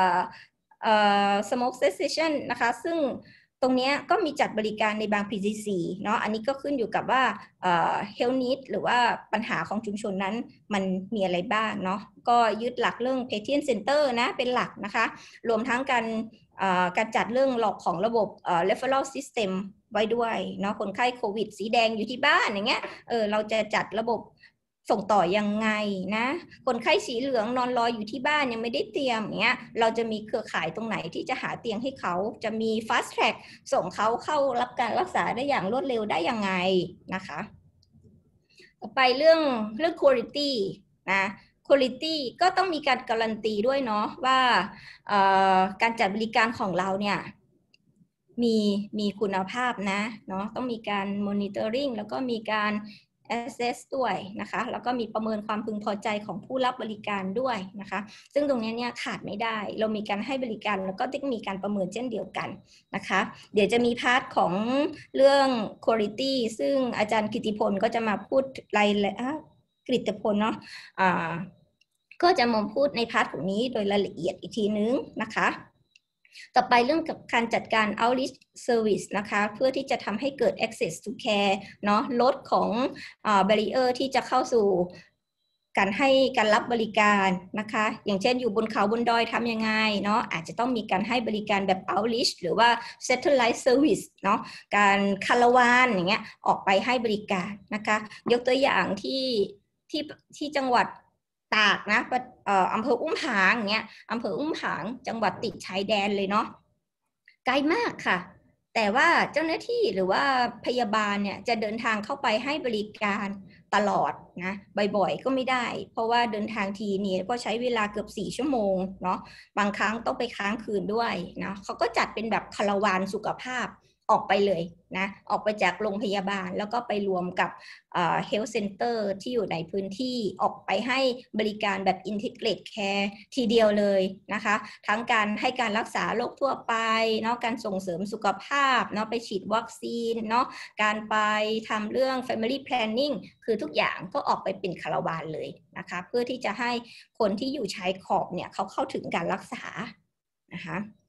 smoke cessation นะคะซึ่งตรงนี้ก็มีจัดบริการในบาง PCC เนาะอันนี้ก็ขึ้นอยู่กับว่าhealth need หรือว่าปัญหาของชุมชนนั้นมันมีอะไรบ้างเนาะก็ยึดหลักเรื่อง patient center นะเป็นหลักนะคะรวมทั้งการจัดเรื่องหลอกของระบบreferral system ไว้ด้วยเนาะคนไข้โควิดสีแดงอยู่ที่บ้านอย่างเงี้ยเราจะจัดระบบส่งต่อยังไงนะคนไข้สีเหลืองนอนรออยู่ที่บ้านยังไม่ได้เตรียมอย่างเงี้ยเราจะมีเครือข่ายตรงไหนที่จะหาเตียงให้เขาจะมี fast track ส่งเขาเข้ารับการรักษาได้อย่างรวดเร็วได้ยังไงนะคะต่อไปเรื่อง quality นะ quality ก็ต้องมีการการันตีด้วยเนาะว่าการจัดบริการของเราเนี่ยมีคุณภาพนะเนาะต้องมีการ monitoring แล้วก็มีการ assess ด้วยนะคะแล้วก็มีประเมินความพึงพอใจของผู้รับบริการด้วยนะคะซึ่งตรงนี้เนี่ยขาดไม่ได้เรามีการให้บริการแล้วก็ต้องมีการประเมินเช่นเดียวกันนะคะเดี๋ยวจะมีพาร์ทของเรื่อง quality ซึ่งอาจารย์กิติพลก็จะมาพูดกฤตพลเนาะก็จะมาพูดในพาร์ทของนี้โดยรายละเอียดอีกทีนึงนะคะต่อไปเรื่องกับการจัดการ outreach service นะคะเพื่อที่จะทำให้เกิด access to care เนาะลดของbarrier ที่จะเข้าสู่การรับบริการนะคะอย่างเช่นอยู่บนเขาบนดอยทำยังไงเนาะอาจจะต้องมีการให้บริการแบบ outreach หรือว่า satellite service เนาะการคาราวานอย่างเงี้ยออกไปให้บริการนะคะยกตัวอย่างที่จังหวัดตากนะอำเภออุ้มผางอย่างเงี้ยอำเภออุ้มผางจังหวัดติดชายแดนเลยเนาะไกลมากค่ะแต่ว่าเจ้าหน้าที่หรือว่าพยาบาลเนี่ยจะเดินทางเข้าไปให้บริการตลอดนะบ่อยๆก็ไม่ได้เพราะว่าเดินทางทีนี่ก็ใช้เวลาเกือบ4 ชั่วโมงเนาะบางครั้งต้องไปค้างคืนด้วยนะเขาก็จัดเป็นแบบคาราวานสุขภาพออกไปเลยนะออกไปจากโรงพยาบาลแล้วก็ไปรวมกับhealth center ที่อยู่ในพื้นที่ออกไปให้บริการแบบ integrate care ทีเดียวเลยนะคะทั้งการให้การรักษาโรคทั่วไปเนาะการส่งเสริมสุขภาพเนาะไปฉีดวัคซีนเนาะการไปทำเรื่อง family planning คือทุกอย่างก็ออกไปเป็นคาราวานเลยนะคะเพื่อที่จะให้คนที่อยู่ชายขอบเนี่ยเขาเข้าถึงการรักษานะคะ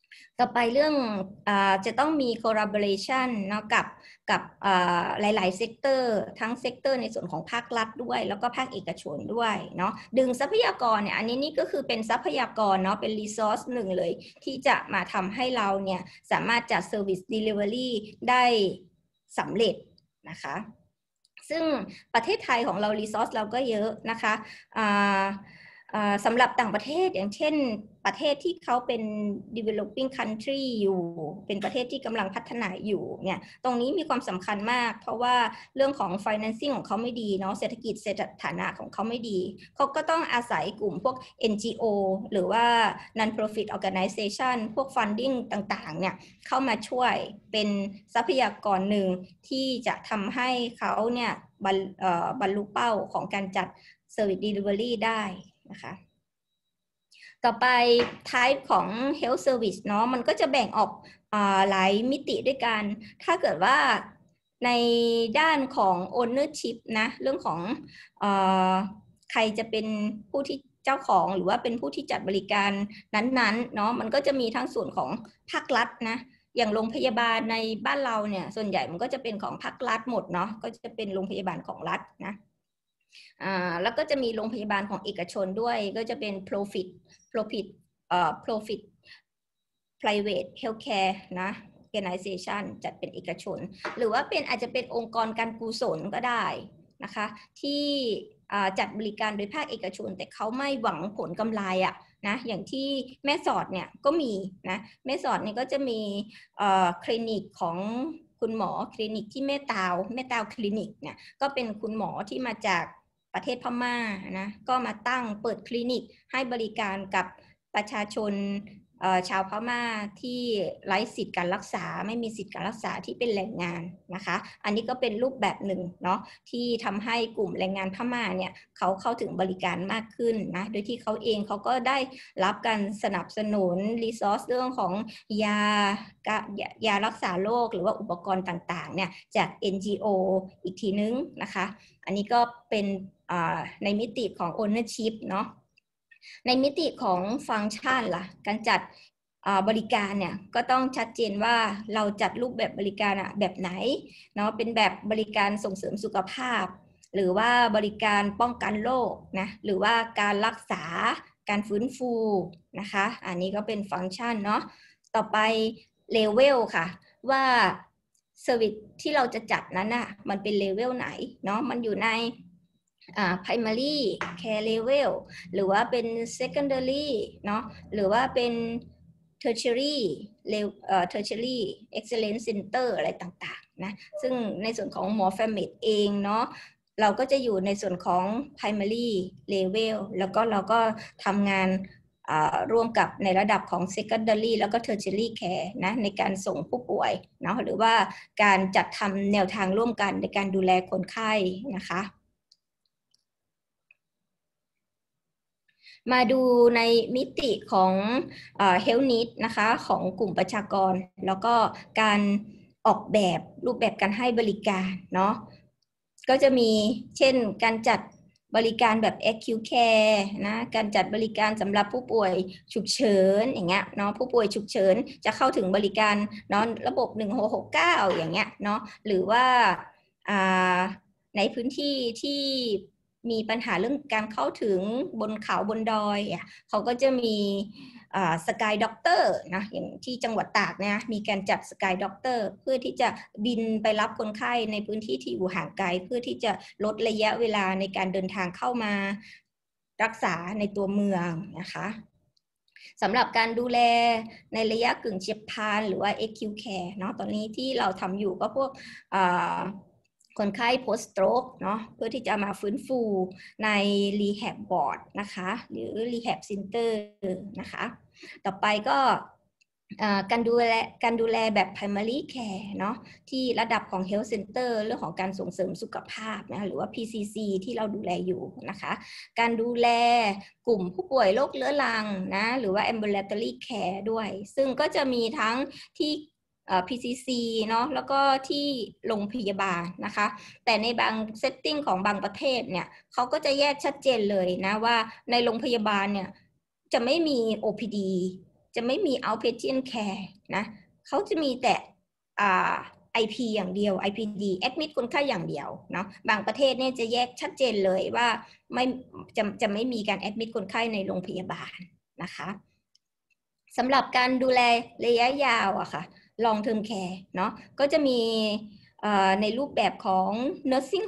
ต่อไปเรื่องจะต้องมี collaboration เนาะกับหลายๆเซกเตอร์ทั้งเซกเตอร์ในส่วนของภาครัฐด้วยแล้วก็ภาคเอกชนด้วยเนาะดึงทรัพยากรเนี่ยอันนี้นี่ก็คือเป็นทรัพยากรเนาะเป็น resource หนึ่งเลยที่จะมาทำให้เราเนี่ยสามารถจัด service delivery ได้สำเร็จนะคะซึ่งประเทศไทยของเรา resource เราก็เยอะนะคะสำหรับต่างประเทศอย่างเช่นประเทศที่เขาเป็น developing country อยู่เป็นประเทศที่กำลังพัฒนาอยู่เนี่ยตรงนี้มีความสำคัญมากเพราะว่าเรื่องของ financing ของเขาไม่ดีเนาะเศรษฐกิจฐานะของเขาไม่ดีเขาก็ต้องอาศัยกลุ่มพวก NGO หรือว่า non-profit organization พวก funding ต่างๆเนี่ยเข้ามาช่วยเป็นทรัพยากรหนึ่งที่จะทำให้เขาเนี่ยบรรลุเป้าของการจัด service delivery ได้นะคะต่อไป type ของ health service เนาะมันก็จะแบ่งออกหลายมิติด้วยกันถ้าเกิดว่าในด้านของ ownership นะเรื่องของใครจะเป็นผู้ที่เจ้าของหรือว่าเป็นผู้ที่จัดบริการนั้นๆเนาะมันก็จะมีทั้งส่วนของภาครัฐนะอย่างโรงพยาบาลในบ้านเราเนี่ยส่วนใหญ่มันก็จะเป็นของภาครัฐหมดเนาะก็จะเป็นโรงพยาบาลของรัฐนะแล้วก็จะมีโรงพยาบาลของเอกชนด้วยก็จะเป็น profit private healthcare นะ organization จัดเป็นเอกชนหรือว่าเป็นอาจจะเป็นองค์กรการกุศลก็ได้นะคะที่จัดบริการโดยภาคเอกชนแต่เขาไม่หวังผลกำไรอะนะอย่างที่แม่สอดเนี่ยก็มีนะแม่สอดเนี่ยก็จะมีคลินิกของคุณหมอคลินิกที่แม่ตาวคลินิกเนี่ยก็เป็นคุณหมอที่มาจากประเทศพม่านะก็มาตั้งเปิดคลินิกให้บริการกับประชาชนชาวพม่าที่ไร้สิทธิการรักษาไม่มีสิทธิการรักษาที่เป็นแรงงานนะคะอันนี้ก็เป็นรูปแบบหนึ่งเนาะที่ทำให้กลุ่มแรงงานพม่าเนี่ยเขาเข้าถึงบริการมากขึ้นนะโดยที่เขาเองเขาก็ได้รับการสนับสนุนรีซอสเรื่องของยารักษาโรคหรือว่าอุปกรณ์ต่างๆเนี่ยจาก NGO อีกทีนึงนะคะอันนี้ก็เป็นในมิติของ ownership เนาะในมิติของฟังก์ชันล่ะการจัดบริการเนี่ยก็ต้องชัดเจนว่าเราจัดรูปแบบบริการแบบไหนเนาะเป็นแบบบริการส่งเสริมสุขภาพหรือว่าบริการป้องกันโรคนะหรือว่าการรักษาการฟื้นฟูนะคะอันนี้ก็เป็นฟังก์ชันเนาะต่อไปเลเวลค่ะว่าเซอร์วิสที่เราจะจัดนั้นน่ะมันเป็นเลเวลไหนเนาะมันอยู่ในprimary care level หรือว่าเป็น secondary เนาะหรือว่าเป็น tertiary excellence center อะไรต่างๆนะซึ่งในส่วนของหมอแฟมิดเองเนาะเราก็จะอยู่ในส่วนของ primary level แล้วก็เราก็ทำงานร่วมกับในระดับของ secondary แล้วก็ tertiary care นะในการส่งผู้ป่วยเนาะหรือว่าการจัดทำแนวทางร่วมกันในการดูแลคนไข้นะคะมาดูในมิติของ health need นะคะของกลุ่มประชากรแล้วก็การออกแบบรูปแบบการให้บริการเนาะก็จะมีเช่นการจัดบริการแบบ acute care นะการจัดบริการสำหรับผู้ป่วยฉุกเฉินอย่างเงี้ยเนาะผู้ป่วยฉุกเฉินจะเข้าถึงบริการเนาะระบบ1669อย่างเงี้ยเนาะหรือว่าในพื้นที่ที่มีปัญหาเรื่องการเข้าถึงบนเขาบนดอยเขาก็จะมีสกายด็อกเตอร์นะอย่างที่จังหวัดตากเนี่ยมีการจัดสกายด็อกเตอร์เพื่อที่จะบินไปรับคนไข้ในพื้นที่ที่อยู่ห่างไกลเพื่อที่จะลดระยะเวลาในการเดินทางเข้ามารักษาในตัวเมืองนะคะสำหรับการดูแลในระยะกึ่งเฉียบพลันหรือว่า acute care เนาะตอนนี้ที่เราทำอยู่ก็พวกคนไข้ post stroke เนาะเพื่อที่จะมาฟื้นฟูใน rehab ward นะคะหรือ rehab center นะคะต่อไปก็การดูแลแบบ primary care เนาะที่ระดับของ health center เรื่องของการส่งเสริมสุขภาพนะหรือว่า PCC ที่เราดูแลอยู่นะคะการดูแลกลุ่มผู้ป่วยโรคเรื้อรังนะหรือว่า ambulatory care ด้วยซึ่งก็จะมีทั้งที่PCC เนาะแล้วก็ที่โรงพยาบาลนะคะแต่ในบางเซตติ้งของบางประเทศเนี่ยเขาก็จะแยกชัดเจนเลยนะว่าในโรงพยาบาลเนี่ยจะไม่มี OPD จะไม่มี outpatient care นะเขาจะมีแต่IP อย่างเดียว IPD admit คนไข้อย่างเดียวเนาะบางประเทศเนี่ยจะแยกชัดเจนเลยว่าจะไม่มีการ admit คนไข้ในโรงพยาบาลนะคะสำหรับการดูแลระยะยาวอะค่ะ long term care เนาะก็จะมีในรูปแบบของ nursing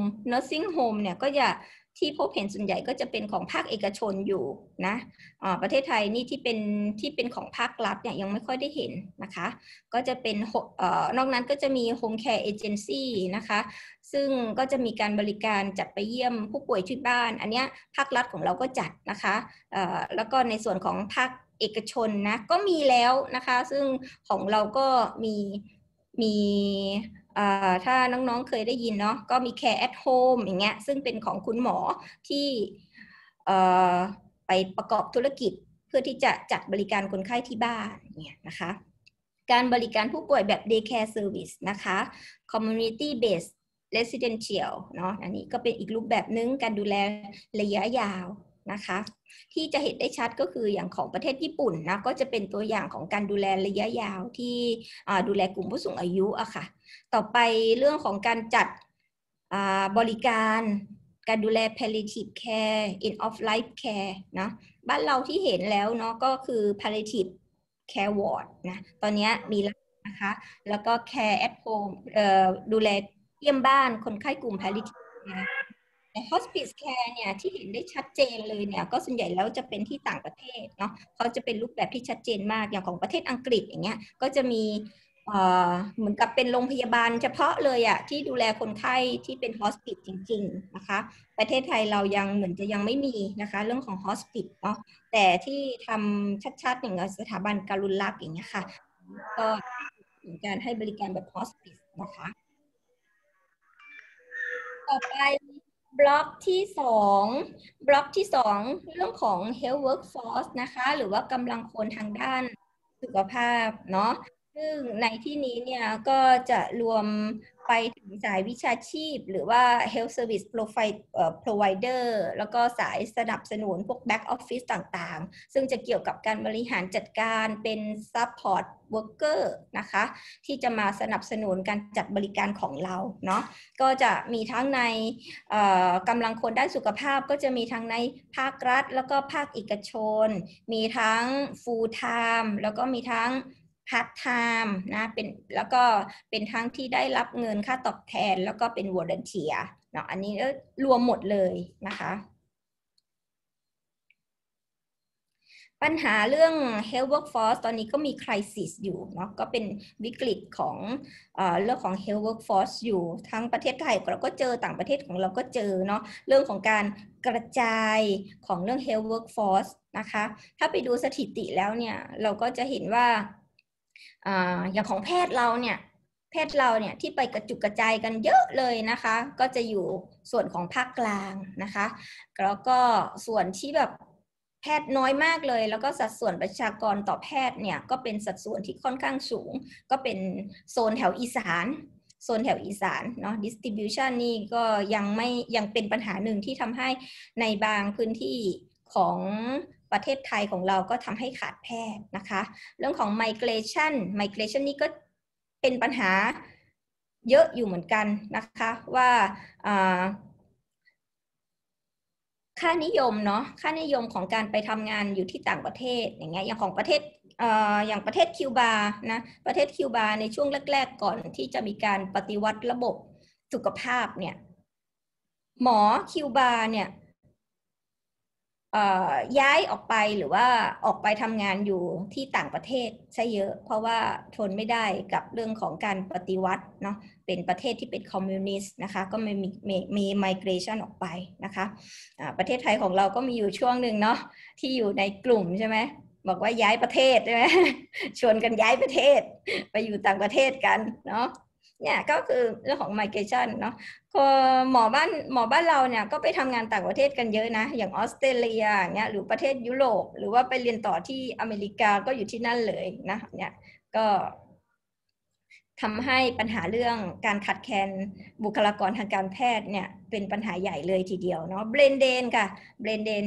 home เนี่ยก็จะที่พบเห็นส่วนใหญ่ก็จะเป็นของภาคเอกชนอยู่นะประเทศไทยนี่ที่เป็นของภาครัฐเนี่ยยังไม่ค่อยได้เห็นนะคะก็จะเป็นนอกนั้นก็จะมี home care agency นะคะซึ่งก็จะมีการบริการจัดไปเยี่ยมผู้ป่วยที่บ้านอันเนี้ยภาครัฐของเราก็จัดนะคะแล้วก็ในส่วนของภาคเอกชนนะก็มีแล้วนะคะซึ่งของเราก็มีถ้าน้องๆเคยได้ยินเนาะก็มี Care at Home อย่างเงี้ยซึ่งเป็นของคุณหมอที่ไปประกอบธุรกิจเพื่อที่จะจัดบริการคนไข้ที่บ้านเนี่ยนะคะการบริการผู้ป่วยแบบ Day Care Service นะคะ Community Based Residential เนาะอันนี้ก็เป็นอีกรูปแบบนึงการดูแลระยะยาวนะคะที่จะเห็นได้ชัดก็คืออย่างของประเทศญี่ปุ่นนะก็จะเป็นตัวอย่างของการดูแลระยะยาวที่ดูแลกลุ่มผู้สูงอายุอะค่ะต่อไปเรื่องของการจัดบริการดูแล palliative care end of life care นะบ้านเราที่เห็นแล้วเนาะก็คือ palliative care ward นะตอนนี้มีแล้วนะคะแล้วก็ care at home ดูแลเยี่ยมบ้านคนไข้กลุ่ม palliative careแต่ hospice care เนี่ยที่เห็นได้ชัดเจนเลยเนี่ยก็ส่วนใหญ่แล้วจะเป็นที่ต่างประเทศเนาะเขาจะเป็นรูปแบบที่ชัดเจนมากอย่างของประเทศอังกฤษอย่างเงี้ยก็จะมีเหมือนกับเป็นโรงพยาบาลเฉพาะเลยอะที่ดูแลคนไข้ที่เป็น hospice จริงๆนะคะประเทศไทยเรายังเหมือนจะยังไม่มีนะคะเรื่องของ hospice เนาะแต่ที่ทำชัดๆอย่างสถาบันการุณรักษ์อย่างเงี้ยค่ะก็เป็นการให้บริการแบบ hospice นะคะต่อไปบล็อกที่2เรื่องของ health workforce นะคะหรือว่ากำลังคนทางด้านสุขภาพเนาะซึ่งในที่นี้เนี่ยก็จะรวมไปถึงสายวิชาชีพหรือว่า health service provider แล้วก็สายสนับสนุนพวก back office ต่างๆซึ่งจะเกี่ยวกับการบริหารจัดการเป็น support worker นะคะที่จะมาสนับสนุนการจัดบริการของเราเนาะก็จะมีทั้งในกำลังคนด้านสุขภาพก็จะมีทั้งในภาครัฐแล้วก็ภาคเอกชนมีทั้ง full time แล้วก็มีทั้งพาร์ทไทม์นะแล้วก็เป็นทั้งที่ได้รับเงินค่าตอบแทนแล้วก็เป็นวอร์เนเทียเนาะอันนี้รวมหมดเลยนะคะปัญหาเรื่อง health workforce ตอนนี้ก็มี crisis อยู่เนาะก็เป็นวิกฤตของเรื่องของ health workforce อยู่ทั้งประเทศไทยเราก็เจอต่างประเทศของเราก็เจอเนาะเรื่องของการกระจายของเรื่อง health workforce นะคะถ้าไปดูสถิติแล้วเนี่ยเราก็จะเห็นว่าอย่างของแพทย์เราเนี่ยที่ไปกระจุกกระจายกันเยอะเลยนะคะก็จะอยู่ส่วนของภาคกลางนะคะแล้วก็ส่วนที่แบบแพทย์น้อยมากเลยแล้วก็สัดส่วนประชากรต่อแพทย์เนี่ยก็เป็นสัดส่วนที่ค่อนข้างสูงก็เป็นโซนแถวอีสานเนาะ distribution นี่ก็ยังเป็นปัญหาหนึ่งที่ทำให้ในบางพื้นที่ของประเทศไทยของเราก็ทำให้ขาดแพทย์นะคะเรื่องของ migration นี่ก็เป็นปัญหาเยอะอยู่เหมือนกันนะคะว่าค่านิยมเนาะค่านิยมของการไปทำงานอยู่ที่ต่างประเทศอย่างเงี้ยอย่างของประเทศอย่างประเทศคิวบานะประเทศคิวบาในช่วงแรกๆก่อนที่จะมีการปฏิวัติระบบสุขภาพเนี่ยหมอคิวบาเนี่ยย้ายออกไปหรือว่าออกไปทำงานอยู่ที่ต่างประเทศซะเยอะเพราะว่าทนไม่ได้กับเรื่องของการปฏิวัติเนาะเป็นประเทศที่เป็นคอมมิวนิสต์นะคะก็มีไมเกรชันออกไปนะคะประเทศไทยของเราก็มีอยู่ช่วงหนึ่งเนาะที่อยู่ในกลุ่มใช่ไหมบอกว่าย้ายประเทศใช่ไหมชวนกันย้ายประเทศไปอยู่ต่างประเทศกันเนาะเนี่ยก็คือเรื่องของ migration เนาะหมอบ้านเราเนี่ยก็ไปทำงานต่างประเทศกันเยอะนะอย่างออสเตรเลียเนี่ยหรือประเทศยุโรปหรือว่าไปเรียนต่อที่อเมริกาก็อยู่ที่นั่นเลยนะเนี่ยก็ทำให้ปัญหาเรื่องการขาดแคลนบุคลากรทางการแพทย์เนี่ยเป็นปัญหาใหญ่เลยทีเดียวเนาะเบรนเดรนค่ะเบรนเดรน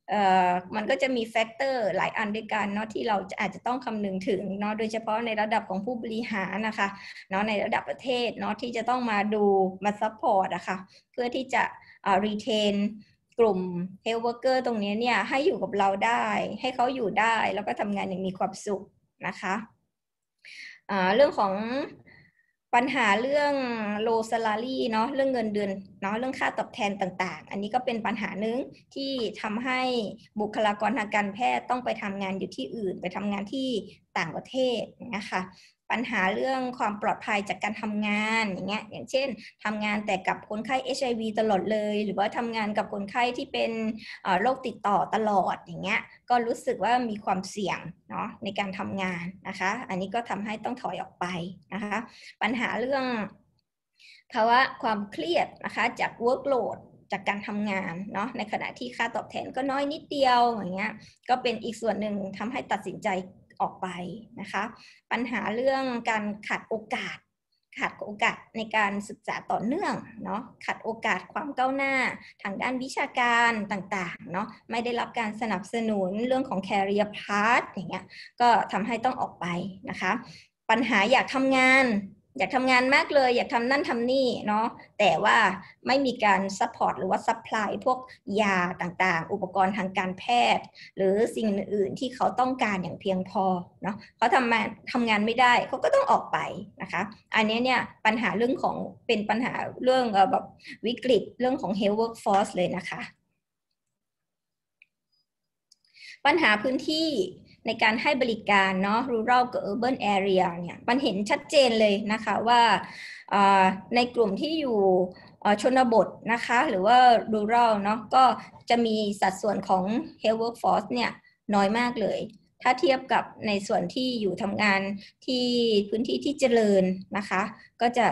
มันก็จะมีแฟกเตอร์หลายอันด้วยกันเนาะที่เราอาจจะต้องคำนึงถึงเนาะโดยเฉพาะในระดับของผู้บริหารนะคะเนาะในระดับประเทศเนาะที่จะต้องมาดูมาซัพพอร์ตนะคะเพื่อที่จะretain กลุ่ม health worker ตรงนี้เนี่ยให้อยู่กับเราได้ให้เขาอยู่ได้แล้วก็ทำงานอย่างมีความสุขนะคะเรื่องของปัญหาเรื่อง low salary เนาะเรื่องเงินเดือนเนาะเรื่องค่าตอบแทนต่างๆอันนี้ก็เป็นปัญหาหนึ่งที่ทำให้บุคลากรทางการแพทย์ต้องไปทำงานอยู่ที่อื่นไปทำงานที่ต่างประเทศนะคะปัญหาเรื่องความปลอดภัยจากการทำงานอย่างเงี้ยอย่างเช่นทำงานแต่กับคนไข้ HIV ตลอดเลยหรือว่าทำงานกับคนไข้ที่เป็นโรคติดต่อตลอดอย่างเงี้ยก็รู้สึกว่ามีความเสี่ยงเนาะในการทำงานนะคะอันนี้ก็ทำให้ต้องถอยออกไปนะคะปัญหาเรื่องภาวะความเครียดนะคะจาก workload จากการทำงานเนาะในขณะที่ค่าตอบแทนก็น้อยนิดเดียวอย่างเงี้ยก็เป็นอีกส่วนหนึ่งทำให้ตัดสินใจออกไปนะคะปัญหาเรื่องการขาดโอกาสในการศึกษาต่อเนื่องเนาะขาดโอกาสความก้าวหน้าทางด้านวิชาการต่างๆเนาะไม่ได้รับการสนับสนุนเรื่องของ career path อย่างเงี้ยก็ทำให้ต้องออกไปนะคะปัญหาอยากทำงานมากเลยอยากทำนั่นทำนี่เนาะแต่ว่าไม่มีการซัพพอร์ตหรือว่าซัพพลายพวกยาต่างๆอุปกรณ์ทางการแพทย์หรือสิ่งอื่นๆที่เขาต้องการอย่างเพียงพอเนาะเขาทำงานไม่ได้เขาก็ต้องออกไปนะคะอันนี้เนี่ยปัญหาเรื่องของเป็นปัญหาเรื่องแบบวิกฤตเรื่องของ health workforce เลยนะคะปัญหาพื้นที่ในการให้บริการเนาะ rural กับ urban area เนี่ยมันเห็นชัดเจนเลยนะคะว่าในกลุ่มที่อยู่ชนบทนะคะหรือว่า rural เนาะก็จะมีสัดส่วนของ health workforce เนี่ยน้อยมากเลยถ้าเทียบกับในส่วนที่อยู่ทำงานที่พื้นที่ที่เจริญนะคะก็จะ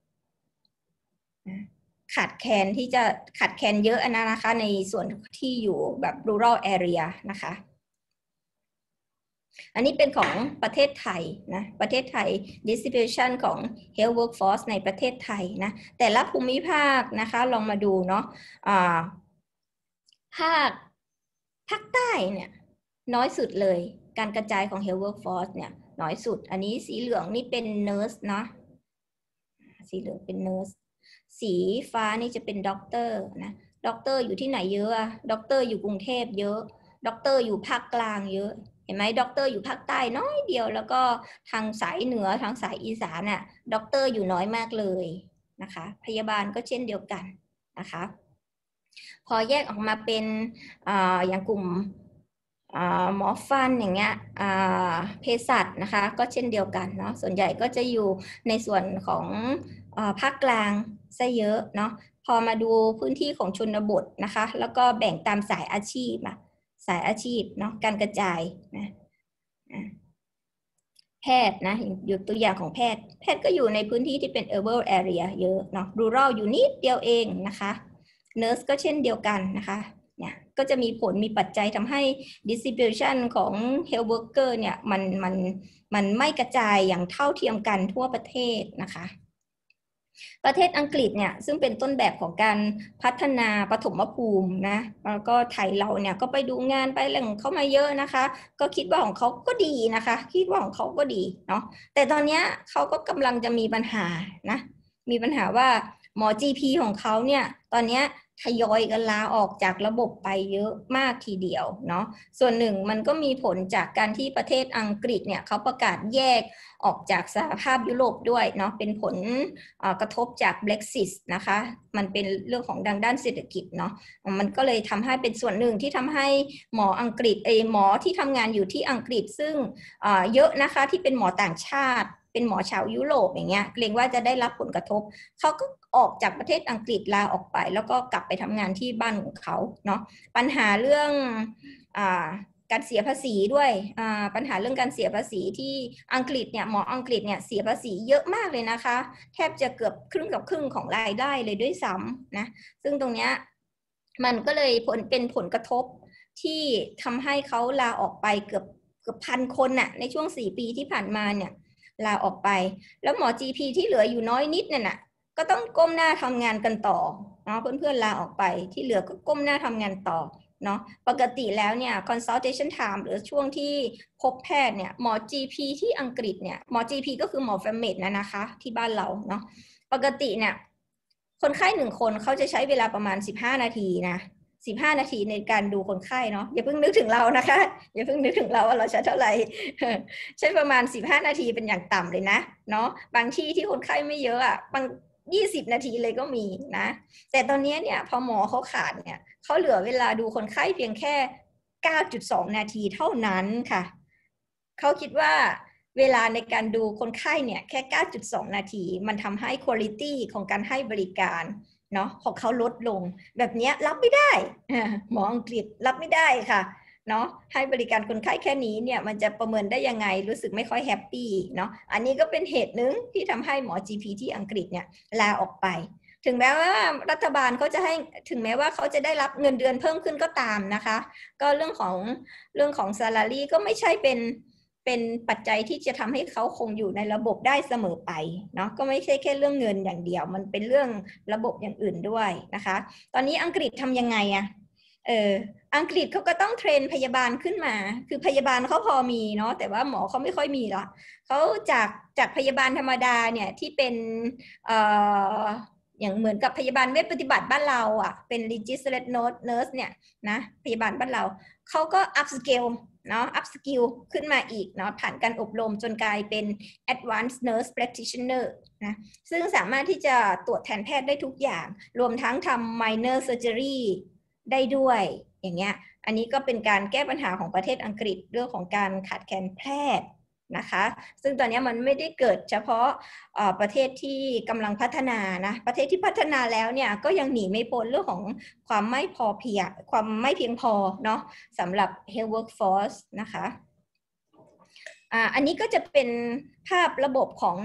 ขาดแคลนเยอะนะคะในส่วนที่อยู่แบบ rural area นะคะอันนี้เป็นของประเทศไทยนะประเทศไทย distribution ของ health workforce ในประเทศไทยนะแต่ละภูมิภาคนะคะลองมาดูเนาะภาคใต้เนี่ยน้อยสุดเลยการกระจายของ health workforce เนี่ยน้อยสุดอันนี้สีเหลืองนี่เป็น nurse เนาะสีเหลืองเป็น nurse สีฟ้านี่จะเป็นด็อกเตอร์นะด็อกเตอร์อยู่ที่ไหนเยอะอะด็อกเตอร์อยู่กรุงเทพเยอะด็อกเตอร์อยู่ภาคกลางเยอะเห็นไหมด็อกเตอร์อยู่ภาคใต้น้อยเดียวแล้วก็ทางสายเหนือทางสายอีสานน่ะด็อกเตอร์อยู่น้อยมากเลยนะคะพยาบาลก็เช่นเดียวกันนะคะพอแยกออกมาเป็นอย่างกลุ่มหมอฟันอย่างเงี้ยเภสัชนะคะก็เช่นเดียวกันเนาะส่วนใหญ่ก็จะอยู่ในส่วนของภาคกลางซะเยอะเนาะพอมาดูพื้นที่ของชนบทนะคะแล้วก็แบ่งตามสายอาชีพเนาะการกระจายนะแพทย์นะยกตัวอย่างของแพทย์ก็อยู่ในพื้นที่ที่เป็น urban area เยอะเนาะ rural อยู่นิดเดียวเองนะคะ nurse ก็เช่นเดียวกันนะคะเนี่ยก็จะมีผลมีปัจจัยทำให้ distribution ของ health worker เนี่ยมันไม่กระจายอย่างเท่าเทียมกันทั่วประเทศนะคะประเทศอังกฤษเนี่ยซึ่งเป็นต้นแบบของการพัฒนาปฐมภูมินะแล้วก็ไทยเราเนี่ยก็ไปดูงานไปเรื่องเขามาเยอะนะคะก็คิดว่าของเขาก็ดีนะคะคิดว่าของเขาก็ดีเนาะแต่ตอนนี้เขาก็กำลังจะมีปัญหานะมีปัญหาว่าหมอ GP ของเขาเนี่ยตอนนี้ทยอยกันลาออกจากระบบไปเยอะมากทีเดียวเนาะส่วนหนึ่งมันก็มีผลจากการที่ประเทศอังกฤษเนี่ยเขาประกาศแยกออกจากสหภาพยุโรปด้วยเนาะเป็นผลกระทบจาก Brexit นะคะมันเป็นเรื่องของด้านเศรษฐกิจเนาะมันก็เลยทำให้เป็นส่วนหนึ่งที่ทำให้หมออังกฤษหมอที่ทำงานอยู่ที่อังกฤษซึ่งเยอะนะคะที่เป็นหมอต่างชาติเป็นหมอชาวยุโรปอย่างเงี้ยเกรงว่าจะได้รับผลกระทบเขาก็ออกจากประเทศอังกฤษลาออกไปแล้วก็กลับไปทำงานที่บ้านของเขาเนาะปัญหาเรื่องการเสียภาษีด้วยปัญหาเรื่องการเสียภาษีที่อังกฤษเนี่ยหมออังกฤษเนี่ยเสียภาษีเยอะมากเลยนะคะแทบจะเกือบครึ่งของรายได้เลยด้วยซ้ำนะซึ่งตรงเนี้ยมันก็เลยเป็นผลกระทบที่ทำให้เขาลาออกไปเกือบ1,000 คนน่ะในช่วง4 ปีที่ผ่านมาเนี่ยลาออกไปแล้วหมอ GP ที่เหลืออยู่น้อยนิดเนี่ยนะก็ต้องก้มหน้าทำงานกันต่อเนาะเพื่อนๆลาออกไปที่เหลือก็ก้มหน้าทำงานต่อเนาะปกติแล้วเนี่ย consultation time หรือช่วงที่พบแพทย์เนี่ยหมอ GP ที่อังกฤษเนี่ยหมอ GP ก็คือหมอ family นะคะที่บ้านเราเนาะปกติเนี่ยคนไข้1 คนเขาจะใช้เวลาประมาณ15 นาทีนะ15 นาทีในการดูคนไข้เนาะอย่าเพิ่งนึกถึงเรานะคะอย่าเพิ่งนึกถึงเราว่าเราใช้เท่าไหร่ ใช้ประมาณ15 นาทีเป็นอย่างต่ำเลยนะเนาะบางที่ที่คนไข้ไม่เยอะอ่ะบาง20 นาทีเลยก็มีนะแต่ตอนนี้เนี่ยพอหมอเขาขาดเนี่ยเขาเหลือเวลาดูคนไข้เพียงแค่ 9.2 นาทีเท่านั้นค่ะเขาคิดว่าเวลาในการดูคนไข้เนี่ยแค่ 9.2 นาทีมันทำให้ quality ของการให้บริการเนาะของเขาลดลงแบบนี้รับไม่ได้หมออังกฤษรับไม่ได้ค่ะเนาะให้บริการคนไข้แค่นี้เนี่ยมันจะประเมินได้ยังไงรู้สึกไม่ค่อยแฮปปี้เนาะอันนี้ก็เป็นเหตุหนึ่งที่ทำให้หมอ GP ที่อังกฤษเนี่ยลาออกไปถึงแม้ว่ารัฐบาลเขาจะให้ถึงแม้ว่าเขาจะได้รับเงินเดือนเพิ่มขึ้นก็ตามนะคะก็เรื่องของ salary ก็ไม่ใช่เป็นปัจจัยที่จะทำให้เขาคงอยู่ในระบบได้เสมอไปเนาะก็ไม่ใช่แค่เรื่องเงินอย่างเดียวมันเป็นเรื่องระบบอย่างอื่นด้วยนะคะตอนนี้อังกฤษทำยังไงอะอังกฤษเขาก็ต้องเทรนพยาบาลขึ้นมาคือพยาบาลเขาพอมีเนาะแต่ว่าหมอเขาไม่ค่อยมีละเขาจากพยาบาลธรรมดาเนี่ยที่เป็นอย่างเหมือนกับพยาบาลเวชปฏิบัติบ้านเราอ่ะเป็น registered nurse เนี่ยนะพยาบาลบ้านเราเขาก็ up scale เนาะ up skill ขึ้นมาอีกเนาะผ่านการอบรมจนกลายเป็น advanced nurse practitioner นะซึ่งสามารถที่จะตรวจแทนแพทย์ได้ทุกอย่างรวมทั้งทำ minor surgery ได้ด้วยอย่างเงี้ยอันนี้ก็เป็นการแก้ปัญหาของประเทศอังกฤษเรื่องของการขาดแคลนแพทย์นะคะซึ่งตอนนี้มันไม่ได้เกิดเฉพาะประเทศที่กำลังพัฒนานะประเทศที่พัฒนาแล้วเนี่ยก็ยังหนีไม่พ้นเรื่องของความไม่เพียงพอเนาะสำหรับ health workforce นะคะอันนี้ก็จะเป็นภาพระบบของ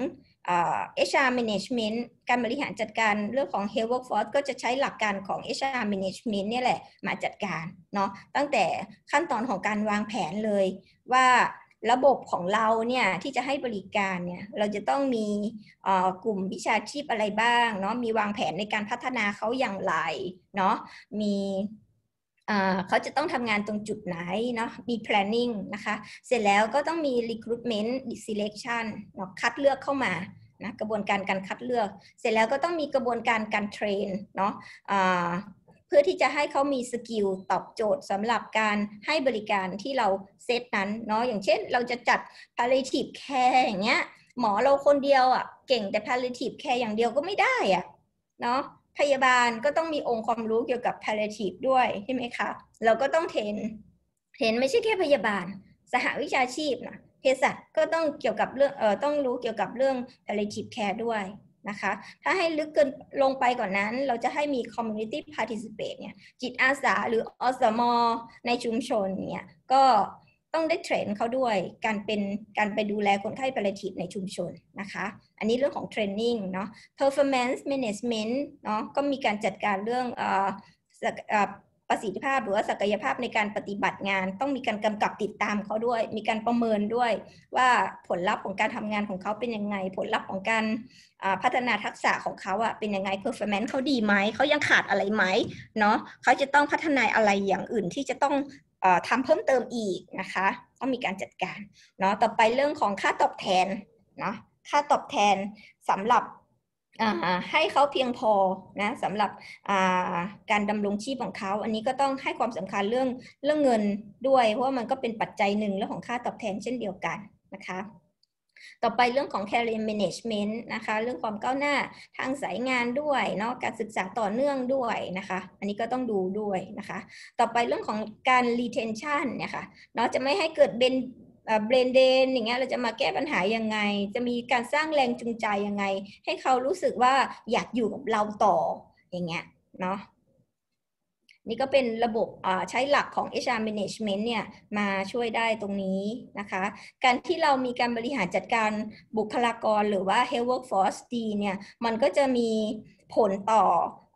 HR management การบริหารจัดการเรื่องของ health workforce ก็จะใช้หลักการของ HR management เนี่ยแหละมาจัดการเนาะตั้งแต่ขั้นตอนของการวางแผนเลยว่าระบบของเราเนี่ยที่จะให้บริการเนี่ยเราจะต้องมีกลุ่มวิชาชีพอะไรบ้างเนาะมีวางแผนในการพัฒนาเขาอย่างไรเนาะมีเขาจะต้องทำงานตรงจุดไหนเนาะมี planning นะคะเสร็จแล้วก็ต้องมี recruitment selection เนาะคัดเลือกเข้ามานะกระบวนการการคัดเลือกเสร็จแล้วก็ต้องมีกระบวนการการเทรนเนาะเพื่อที่จะให้เขามีสกิลตอบโจทย์สำหรับการให้บริการที่เราเซตนั้นเนาะอย่างเช่นเราจะจัด palliative care อย่างเงี้ยหมอเราคนเดียวอ่ะเก่งแต่ palliative care อย่างเดียวก็ไม่ได้อ่ะเนาะพยาบาลก็ต้องมีองค์ความรู้เกี่ยวกับ palliative ด้วยใช่ไหมคะเราก็ต้องเทรนไม่ใช่แค่พยาบาลสหวิชาชีพนะเภสัชก็ต้องเกี่ยวกับเรื่องต้องรู้เกี่ยวกับเรื่อง palliative care ด้วยนะคะถ้าให้ลึกเกินลงไปกว่านั้นเราจะให้มี community participate เนี่ยจิตอาสาหรืออสม.ในชุมชนเนี่ยก็ต้องได้เทรนเขาด้วยการไปดูแลคนไข้ palliative ในชุมชนนะคะอันนี้เรื่องของ training เนาะ performance management เนาะก็มีการจัดการเรื่องประสิทธิภาพหรือว่าศักยภาพในการปฏิบัติงานต้องมีการกำกับติดตามเขาด้วยมีการประเมินด้วยว่าผลลัพธ์ของการทำงานของเขาเป็นยังไงผลลัพธ์ของการพัฒนาทักษะของเขาเป็นยังไง performance เขาดีไหมเขายังขาดอะไรไหมเนาะเขาจะต้องพัฒนาอะไรอย่างอื่นที่จะต้องทำเพิ่มเติมอีกนะคะต้องมีการจัดการเนาะต่อไปเรื่องของค่าตอบแทนเนาะค่าตอบแทนสำหรับให้เขาเพียงพอนะสำหรับการดำรงชีพของเขาอันนี้ก็ต้องให้ความสำคัญเรื่องเงินด้วยเพราะว่ามันก็เป็นปัจจัยหนึ่งเรื่องของค่าตอบแทนเช่นเดียวกันนะคะต่อไปเรื่องของ career management นะคะเรื่องความก้าวหน้าทางสายงานด้วยเนาะการศึกษาต่อเนื่องด้วยนะคะอันนี้ก็ต้องดูด้วยนะคะต่อไปเรื่องของการ retention เนี่ยค่ะเนาะจะไม่ให้เกิดเบรนเดนอย่างเงี้ยเราจะมาแก้ปัญหายังไงจะมีการสร้างแรงจูงใจยังไงให้เขารู้สึกว่าอยากอยู่กับเราต่ออย่างเงี้ยเนาะนี่ก็เป็นระบบใช้หลักของ HR Management เนี่ยมาช่วยได้ตรงนี้นะคะการที่เรามีการบริหารจัดการบุคลากรหรือว่า Health Workforce ดีเนี่ยมันก็จะมีผลต่อ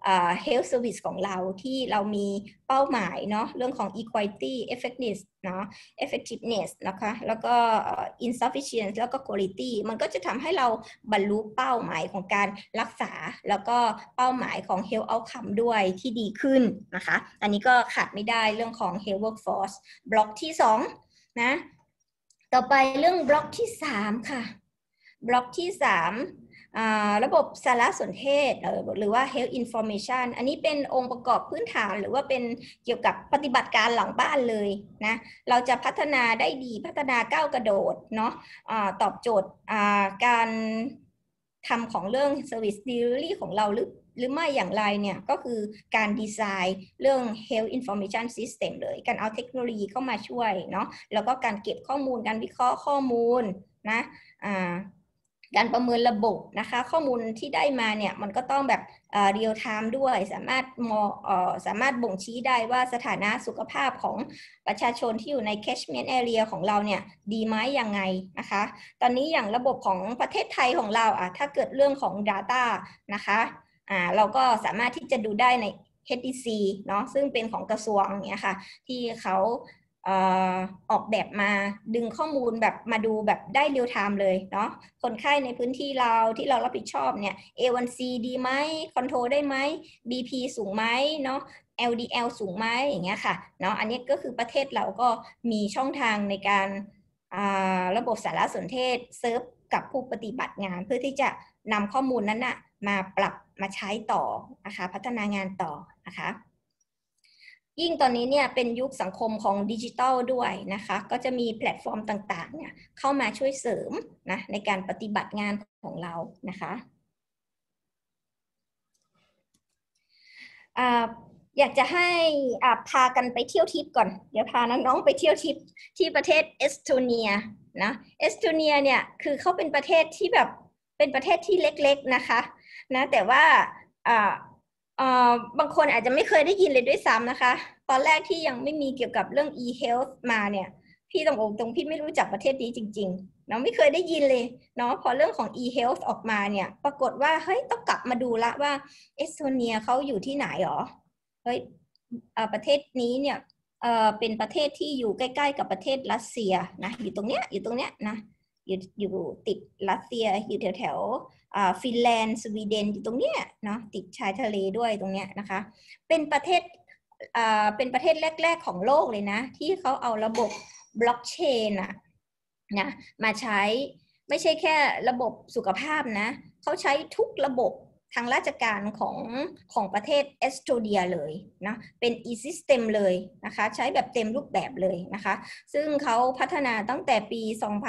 health service ของเราที่เรามีเป้าหมายเนาะเรื่องของ equality effectiveness เนาะ effectiveness นะคะแล้วก็insufficient แล้วก็ quality มันก็จะทำให้เราบรรลุเป้าหมายของการรักษาแล้วก็เป้าหมายของ health outcome ด้วยที่ดีขึ้นนะคะอันนี้ก็ขาดไม่ได้เรื่องของ health workforce บล็อกที่2นะต่อไปเรื่องบล็อกที่3ค่ะบล็อกที่3ระบบสารสนเทศหรือว่า health information อันนี้เป็นองค์ประกอบพื้นฐานหรือว่าเป็นเกี่ยวกับปฏิบัติการหลังบ้านเลยนะเราจะพัฒนาได้ดีพัฒนาก้าวกระโดดเนาะตอบโจทย์การทำของเรื่อง service delivery ของเราหรือไม่อย่างไรเนี่ยก็คือการดีไซน์เรื่อง health information system เลยการเอาเทคโนโลยีเข้ามาช่วยเนาะแล้วก็การเก็บข้อมูลการวิเคราะห์ข้อมูลนะการประเมินระบบนะคะข้อมูลที่ได้มาเนี่ยมันก็ต้องแบบเรียลไทม์ด้วยสามารถบ่งชี้ได้ว่าสถานะสุขภาพของประชาชนที่อยู่ใน catchment area ของเราเนี่ยดีไหมยังไงนะคะตอนนี้อย่างระบบของประเทศไทยของเราถ้าเกิดเรื่องของ data นะคะเราก็สามารถที่จะดูได้ใน HDC เนาะซึ่งเป็นของกระทรวงเนี่ยค่ะที่เขาออกแบบมาดึงข้อมูลแบบมาดูแบบได้เรียลไทม์เลยเนาะคนไข้ในพื้นที่เราที่เรารับผิดชอบเนี่ย A1C ดีไหมคอนโทรลได้ไหม BP สูงไหมเนาะ LDL สูงไหมอย่างเงี้ยค่ะเนาะอันนี้ก็คือประเทศเราก็มีช่องทางในการระบบสารสนเทศเซิร์ฟกับผู้ปฏิบัติงานเพื่อที่จะนำข้อมูลนั้นนะมาปรับมาใช้ต่อนะคะพัฒนางานต่อนะคะยิ่งตอนนี้เนี่ยเป็นยุคสังคมของดิจิทัลด้วยนะคะก็จะมีแพลตฟอร์มต่างๆเนี่ยเข้ามาช่วยเสริมนะในการปฏิบัติงานของเรานะคะอยากจะให้พากันไปเที่ยวทริปก่อนเดี๋ยวพาน้องๆไปเที่ยวทริปที่ประเทศเอสโตเนียนะเอสโตเนียเนี่ยคือเขาเป็นประเทศที่แบบเป็นประเทศที่เล็กๆนะคะนะแต่ว่าบางคนอาจจะไม่เคยได้ยินเลยด้วยซ้ำนะคะตอนแรกที่ยังไม่มีเกี่ยวกับเรื่อง e-health มาเนี่ยพี่ตรงพี่ไม่รู้จักประเทศนี้จริงๆเนาะไม่เคยได้ยินเลยเนาะพอเรื่องของ e-health ออกมาเนี่ยปรากฏว่าเฮ้ยต้องกลับมาดูละว่าเอสโตเนียเขาอยู่ที่ไหนหรอเฮ้ยประเทศนี้เนี่ยเป็นประเทศที่อยู่ใกล้ๆกับประเทศรัสเซียนะอยู่ตรงเนี้ยนะอยู่ติดรัสเซียอยู่แถวฟินแลนด์สวีเดนอยู่ตรงเนี้ยเนาะติดชายทะเลด้วยตรงเนี้ยนะคะเป็นประเทศแรกๆของโลกเลยนะที่เขาเอาระบบบล็อกเชนนะมาใช้ไม่ใช่แค่ระบบสุขภาพนะเขาใช้ทุกระบบทางราชการของประเทศเอสโตเนียเลยนะเป็น e-system เลยนะคะใช้แบบเต็มรูปแบบเลยนะคะซึ่งเขาพัฒนาตั้งแต่ปี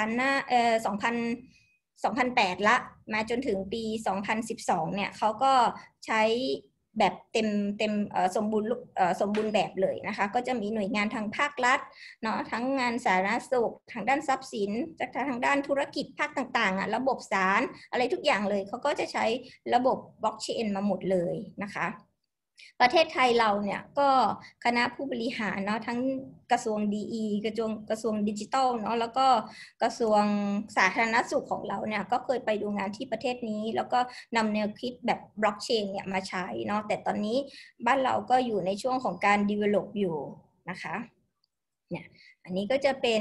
2008ละมาจนถึงปี2012เนี่ยเขาก็ใช้แบบเต็มสมบูรณ์แบบเลยนะคะก็จะมีหน่วยงานทางภาครัฐเนาะทั้งงานสาธารณสุขทางด้านทรัพย์สินทางด้านธุรกิจภาคต่างๆระบบศาลอะไรทุกอย่างเลยเขาก็จะใช้ระบบบล็อกเชนมาหมดเลยนะคะประเทศไทยเราเนี่ยก็คณะผู้บริหารเนาะทั้งกระทรวงDEกระทรวงดิจิทัลเนาะแล้วก็กระทรวงสาธารณสุขของเราเนี่ยก็เคยไปดูงานที่ประเทศนี้แล้วก็นำแนวคิดแบบบล็อกเชนเนี่ยมาใช้เนาะแต่ตอนนี้บ้านเราก็อยู่ในช่วงของการ develop อยู่นะคะเนี่ยอันนี้ก็จะเป็น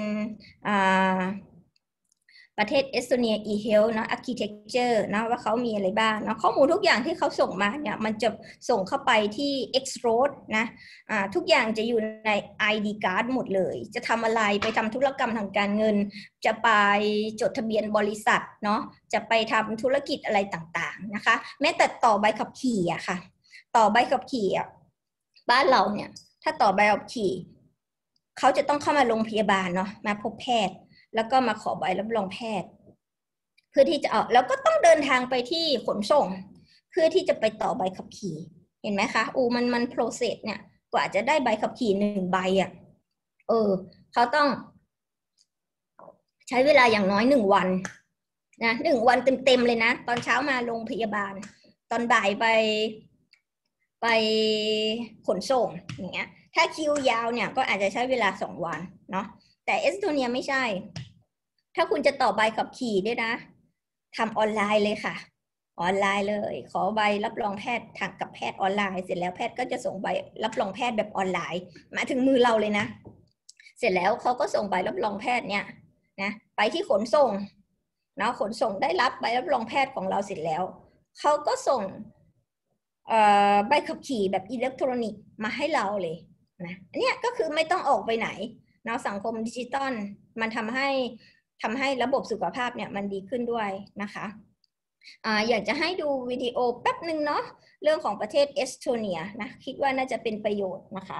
ประเทศเอสโตเนีย e-health นะ architecture นะว่าเขามีอะไรบ้างนะข้อมูลทุกอย่างที่เขาส่งมาเนี่ยมันจะส่งเข้าไปที่ X-Road นะทุกอย่างจะอยู่ใน ID card หมดเลยจะทำอะไรไปทำธุรกรรมทางการเงินจะไปจดทะเบียนบริษัทเนาะจะไปทำธุรกิจอะไรต่างๆนะคะแม้แต่ต่อใบขับขี่อะค่ะต่อใบขับขี่อะบ้านเราเนี่ยถ้าต่อใบขับขี่เขาจะต้องเข้ามาโรงพยาบาลเนาะมาพบแพทย์แล้วก็มาขอใบรับรองแพทย์เพื่อที่จะแล้วก็ต้องเดินทางไปที่ขนส่งเพื่อที่จะไปต่อใบขับขี่เห็นไหมคะมัน process เนี่ยกว่าจะได้ใบขับขี่1ใบอ่ะเขาต้องใช้เวลาอย่างน้อย1วันนะ1วันเต็มๆเลยนะตอนเช้ามาโรงพยาบาลตอนบ่ายไปขนส่งอย่างเงี้ยถ้าคิวยาวเนี่ยก็อาจจะใช้เวลา2วันเนาะแต่เอสโตเนียไม่ใช่ถ้าคุณจะต่อใบขับขี่ด้วยนะทำออนไลน์เลยค่ะออนไลน์เลยขอใบรับรองแพทย์ทางกับแพทย์ออนไลน์เสร็จแล้วแพทย์ก็จะส่งใบรับรองแพทย์แบบออนไลน์มาถึงมือเราเลยนะเสร็จแล้วเขาก็ส่งใบรับรองแพทย์เนี่ยนะไปที่ขนส่งเนาะขนส่งได้รับใบรับรองแพทย์ของเราเสร็จแล้วเขาก็ส่งใบขับขี่แบบอิเล็กทรอนิกส์มาให้เราเลยนะเนี่ยก็คือไม่ต้องออกไปไหนเนาะสังคมดิจิตอลมันทำให้ระบบสุขภาพเนี่ยมันดีขึ้นด้วยนะคะอยากจะให้ดูวิดีโอแป๊บหนึ่งเนาะเรื่องของประเทศเอสโตเนียนะคิดว่าน่าจะเป็นประโยชน์นะคะ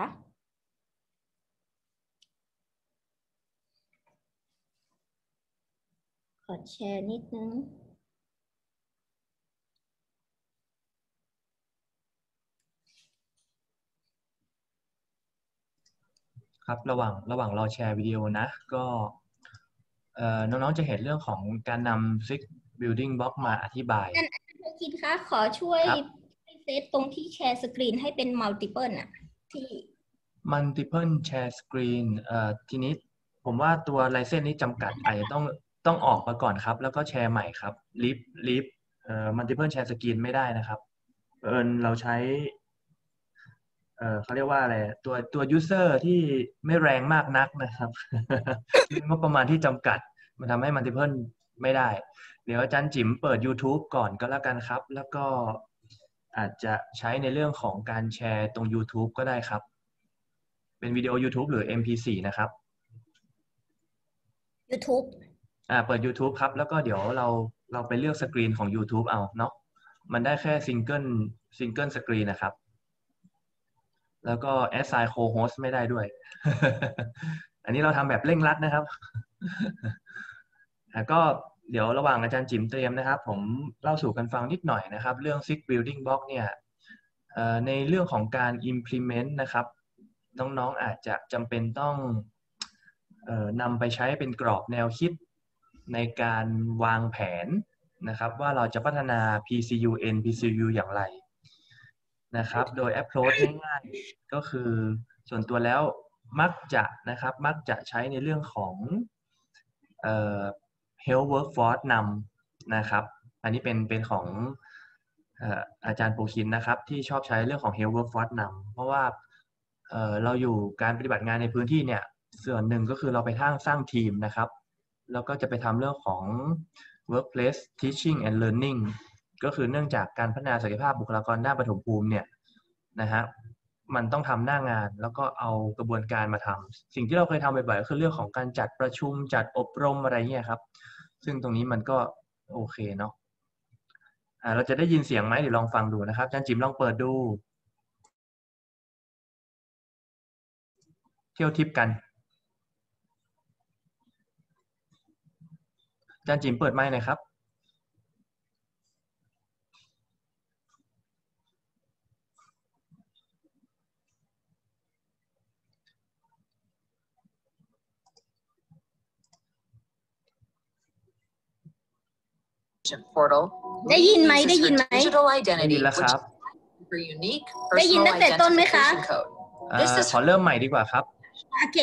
ขอแชร์นิดนึงครับระหว่างเราแชร์วิดีโอนะก็น้องๆจะเห็นเรื่องของการนำ six building block มาอธิบายนั่นอาจารย์คิดคะขอช่วยเซตตรงที่แชร์สกรีนให้เป็น multiple น่ะที่ multiple share screen ทีนี้ผมว่าตัวลายเส้นนี้จำกัดอาจจะต้องออกมาก่อนครับแล้วก็แชร์ใหม่ครับลีฟmultiple share screen ไม่ได้นะครับเราใช้เขาเรียกว่าอะไรตัว user ที่ไม่แรงมากนักนะครับ งบประมาณที่จำกัดมันทำให้ multiple ไม่ได้เดี๋ยวอาจารย์จิ๋มเปิด YouTube ก่อนก็แล้วกันครับแล้วก็อาจจะใช้ในเรื่องของการแชร์ตรง YouTube ก็ได้ครับเป็นวิดีโอ YouTube หรือ MP4 นะครับ YouTube เปิด YouTube ครับแล้วก็เดี๋ยวเราไปเลือกสกรีนของ YouTube เอาเนาะมันได้แค่ซิงเกิลสกรีนนะครับแล้วก็ assign co-host ไม่ได้ด้วย อันนี้เราทำแบบเร่งรัดนะครับ ก็เดี๋ยวระหว่างอาจารย์จิ๋มเตรียมนะครับผมเล่าสู่กันฟังนิดหน่อยนะครับเรื่อง six building block เนี่ยในเรื่องของการ implement นะครับน้องๆอาจจะจำเป็นต้องนำไปใช้เป็นกรอบแนวคิดในการวางแผนนะครับว่าเราจะพัฒนา PCU NPCU อย่างไรนะครับโดย approach ง่ายๆก็คือส่วนตัวแล้วมักจะใช้ในเรื่องของhealth workforce นำนะครับอันนี้เป็นของอาจารย์โพคินนะครับที่ชอบใช้เรื่องของ health workforce นำเพราะว่าเราอยู่การปฏิบัติงานในพื้นที่เนี่ยส่วนหนึ่งก็คือเราไปสร้างทีมนะครับแล้วก็จะไปทำเรื่องของ workplace teaching and learning ก็คือเนื่องจากการพัฒนาศักยภาพบุคลากรด้านปฐมภูมิเนี่ยนะฮะมันต้องทำหน้างานแล้วก็เอากระบวนการมาทำสิ่งที่เราเคยทำบ่อยๆก็คือเรื่องของการจัดประชุมจัดอบรมอะไรเงี้ยครับซึ่งตรงนี้มันก็โอเคเนาะเราจะได้ยินเสียงไหมเดี๋ยวลองฟังดูนะครับอาจารย์จิ๋มลองเปิดดูเที่ยวทิปกันอาจารย์จิ๋มเปิดไมค์หน่อยครับ portal ได้ยินไหม digital identity แล้วครับ for unique ได้ยิน personal ตั้งแต่ต้นไหมคะ identification code ขอเริ่มใหม่ดีกว่าครับโอเค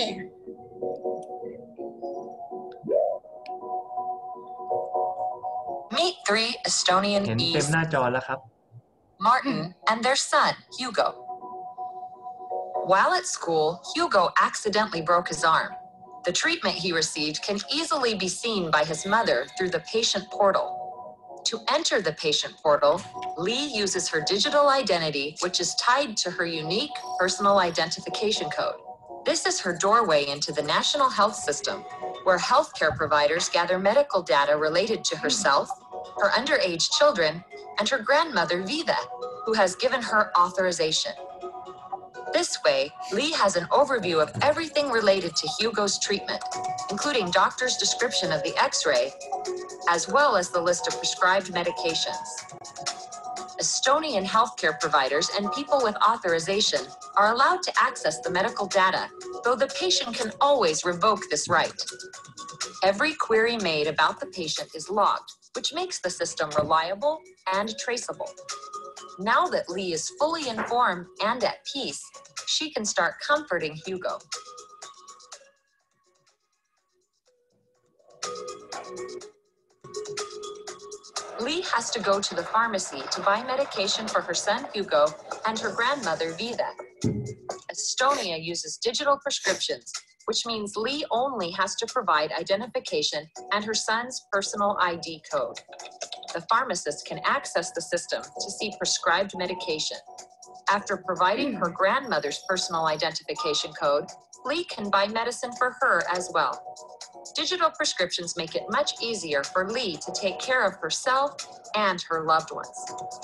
Meet 3 Estonian เห็นเต็ม Eve, หน้าจอแล้วครับ Martin, and their son, Hugo. While at school, Hugo accidentally broke his arm. The treatment he received can easily be seen by his mother through the patient portal. To enter the patient portal, Lee uses her digital identity, which is tied to her unique personal identification code. This is her doorway into the national health system, where healthcare providers gather medical data related to herself, her underage children, and her grandmother, Vida, who has given her authorization. This way, Lee has an overview of everything related to Hugo's treatment, including doctor's description of the X-ray, as well as the list of prescribed medications. Estonian healthcare providers and people with authorization are allowed to access the medical data, though the patient can always revoke this right. Every query made about the patient is logged, which makes the system reliable and traceable. Now that Lee is fully informed and at peace, she can start comforting Hugo. Lee has to go to the pharmacy to buy medication for her son Hugo and her grandmother Vida. Estonia uses digital prescriptions, which means Lee only has to provide identification and her son's personal ID code. The pharmacist can access the system to see prescribed medication. After providing her grandmother's personal identification code, Lee can buy medicine for her as well. Digital prescriptions make it much easier for Lee to take care of herself and her loved ones.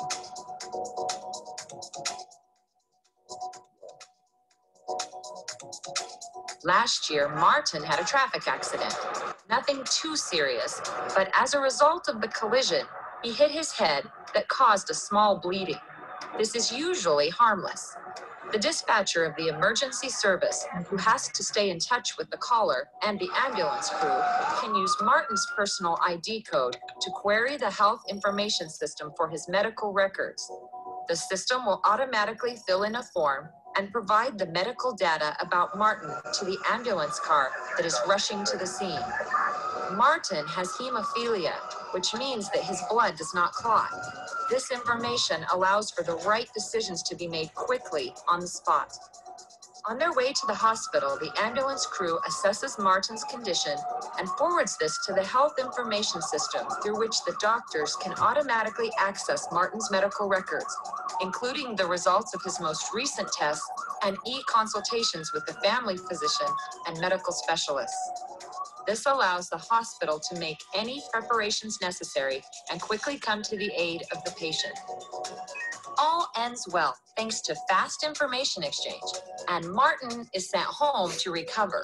Last year, Martin had a traffic accident. Nothing too serious, but as a result of the collision, he hit his head that caused a small bleeding. This is usually harmless. The dispatcher of the emergency service, who has to stay in touch with the caller and the ambulance crew, can use Martin's personal ID code to query the health information system for his medical records. The system will automatically fill in a form and provide the medical data about Martin to the ambulance car that is rushing to the scene. Martin has hemophilia, which means that his blood does not clot. This information allows for the right decisions to be made quickly on the spot. On their way to the hospital, the ambulance crew assesses Martin's condition and forwards this to the health information system through which the doctors can automatically access Martin's medical records, including the results of his most recent tests and e-consultations with the family physician and medical specialists. This allows the hospital to make any preparations necessary and quickly come to the aid of the patient. All ends well thanks to fast information exchange, and Martin is sent home to recover.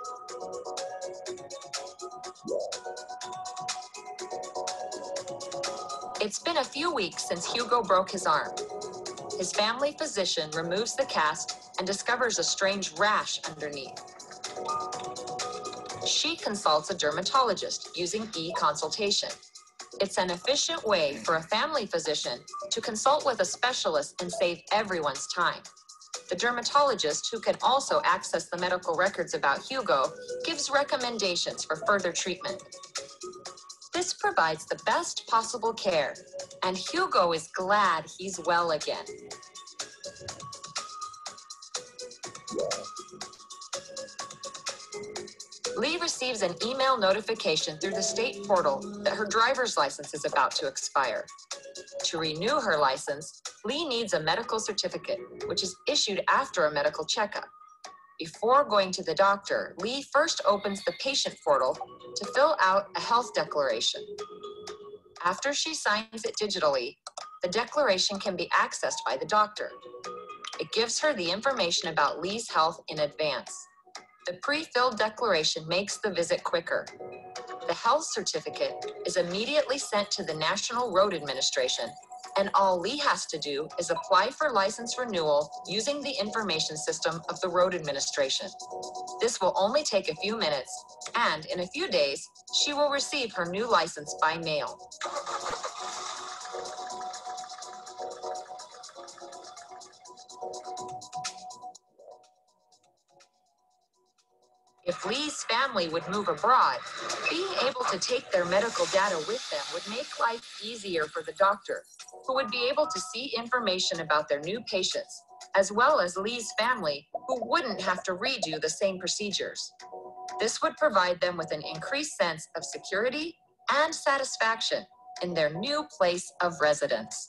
It's been a few weeks since Hugo broke his arm. His family physician removes the cast and discovers a strange rash underneath. She consults a dermatologist using e-consultation. It's an efficient way for a family physician to consult with a specialist and save everyone's time. The dermatologist, who can also access the medical records about Hugo, gives recommendations for further treatment. This provides the best possible care, and Hugo is glad he's well again. Lee receives an email notification through the state portal that her driver's license is about to expire. To renew her license, Lee needs a medical certificate, which is issued after a medical checkup. Before going to the doctor, Lee first opens the patient portal to fill out a health declaration. After she signs it digitally, the declaration can be accessed by the doctor. It gives her the information about Lee's health in advance. The pre-filled declaration makes the visit quicker. The health certificate is immediately sent to the National Road Administration, and all Lee has to do is apply for license renewal using the information system of the Road Administration. This will only take a few minutes, and in a few days, she will receive her new license by mail. If Lee's family would move abroad, being able to take their medical data with them would make life easier for the doctor, who would be able to see information about their new patients, as well as Lee's family, who wouldn't have to redo the same procedures. This would provide them with an increased sense of security and satisfaction in their new place of residence.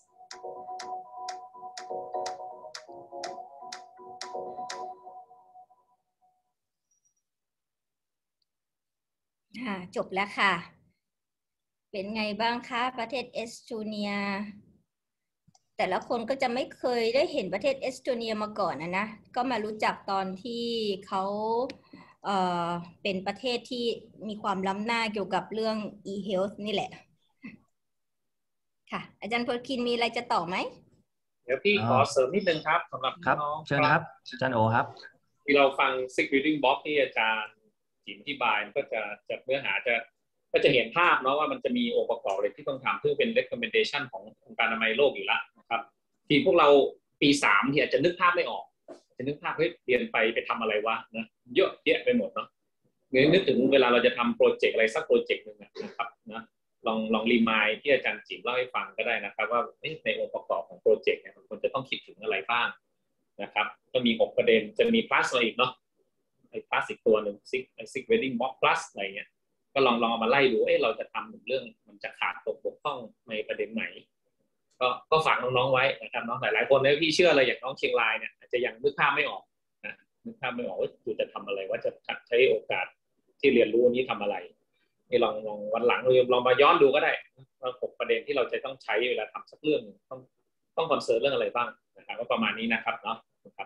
จบแล้วค่ะ เป็นไงบ้างคะประเทศเอสโตเนีย แต่ละคนก็จะไม่เคยได้เห็นประเทศเอสโตเนียมาก่อนนะก็มารู้จักตอนที่เขาเป็นประเทศที่มีความล้ำหน้าเกี่ยวกับเรื่อง e-health นี่แหละค่ะอาจารย์พลคินมีอะไรจะต่อไหมเดี๋ยวพี่ขอเสริมนิดนึงครับสำหรับน้องเชิญครับอาจารย์โอครับที่เราฟัง Sick Building Block ที่อาจารย์จิ๋มอธิบายก็จะเนื้อหาก็จะเห็นภาพเนาะว่ามันจะมีองค์ประกอบอะไรที่ต้องทำซึ่งเป็น recommendation ขององค์การอนามัยโลกอยู่แล้วนะครับที่พวกเราปี3ที่อาจจะนึกภาพไม่ออกจะนึกภาพเฮ้ยเรียนไปทำอะไรวะนะเยอะแยะไปหมดเนาะนึกถึงเวลาเราจะทำโปรเจกต์อะไรสักโปรเจกต์นึงนะครับนะลองรีมายที่อาจารย์จิ๋มเล่าให้ฟังก็ได้นะครับว่าในองค์ประกอบของโปรเจกต์เนี่ยมันควรจะต้องคิดถึงอะไรบ้างนะครับก็มี6ประเด็นจะมี plus อะไรอีกเนาะไอ้ plus อีกตัวหนึ่ง six wedding box plus อะไรเงี้ยก็ลองเอามาไล่ดูเราจะทำหนึ่งเรื่องมันจะขาดตกบกพร่องในประเด็นไหนก็ฝากน้องๆไว้นะครับน้องหลายๆคนเนี่ยพี่เชื่ออะไรอย่างน้องเชียงรายเนี่ยอาจจะยังนึกภาพไม่ออกนะนึกภาพไม่ออกว่าจะทำอะไรว่าจะใช้โอกาสที่เรียนรู้นี้ทำอะไรนี่ลองวันหลังลองมาย้อนดูก็ได้ว่า6ประเด็นที่เราจะต้องใช้เวลาทำสักเรื่องต้องคอนเซิร์นเรื่องอะไรบ้างนะครับก็ประมาณนี้นะครับเนาะครับ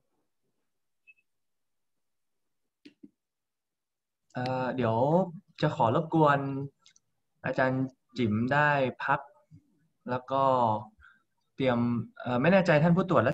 เดี๋ยวจะขอรบกวนอาจารย์จิ๋มได้พักแล้วก็เตรียมไม่แน่ใจท่านผู้ตรวจ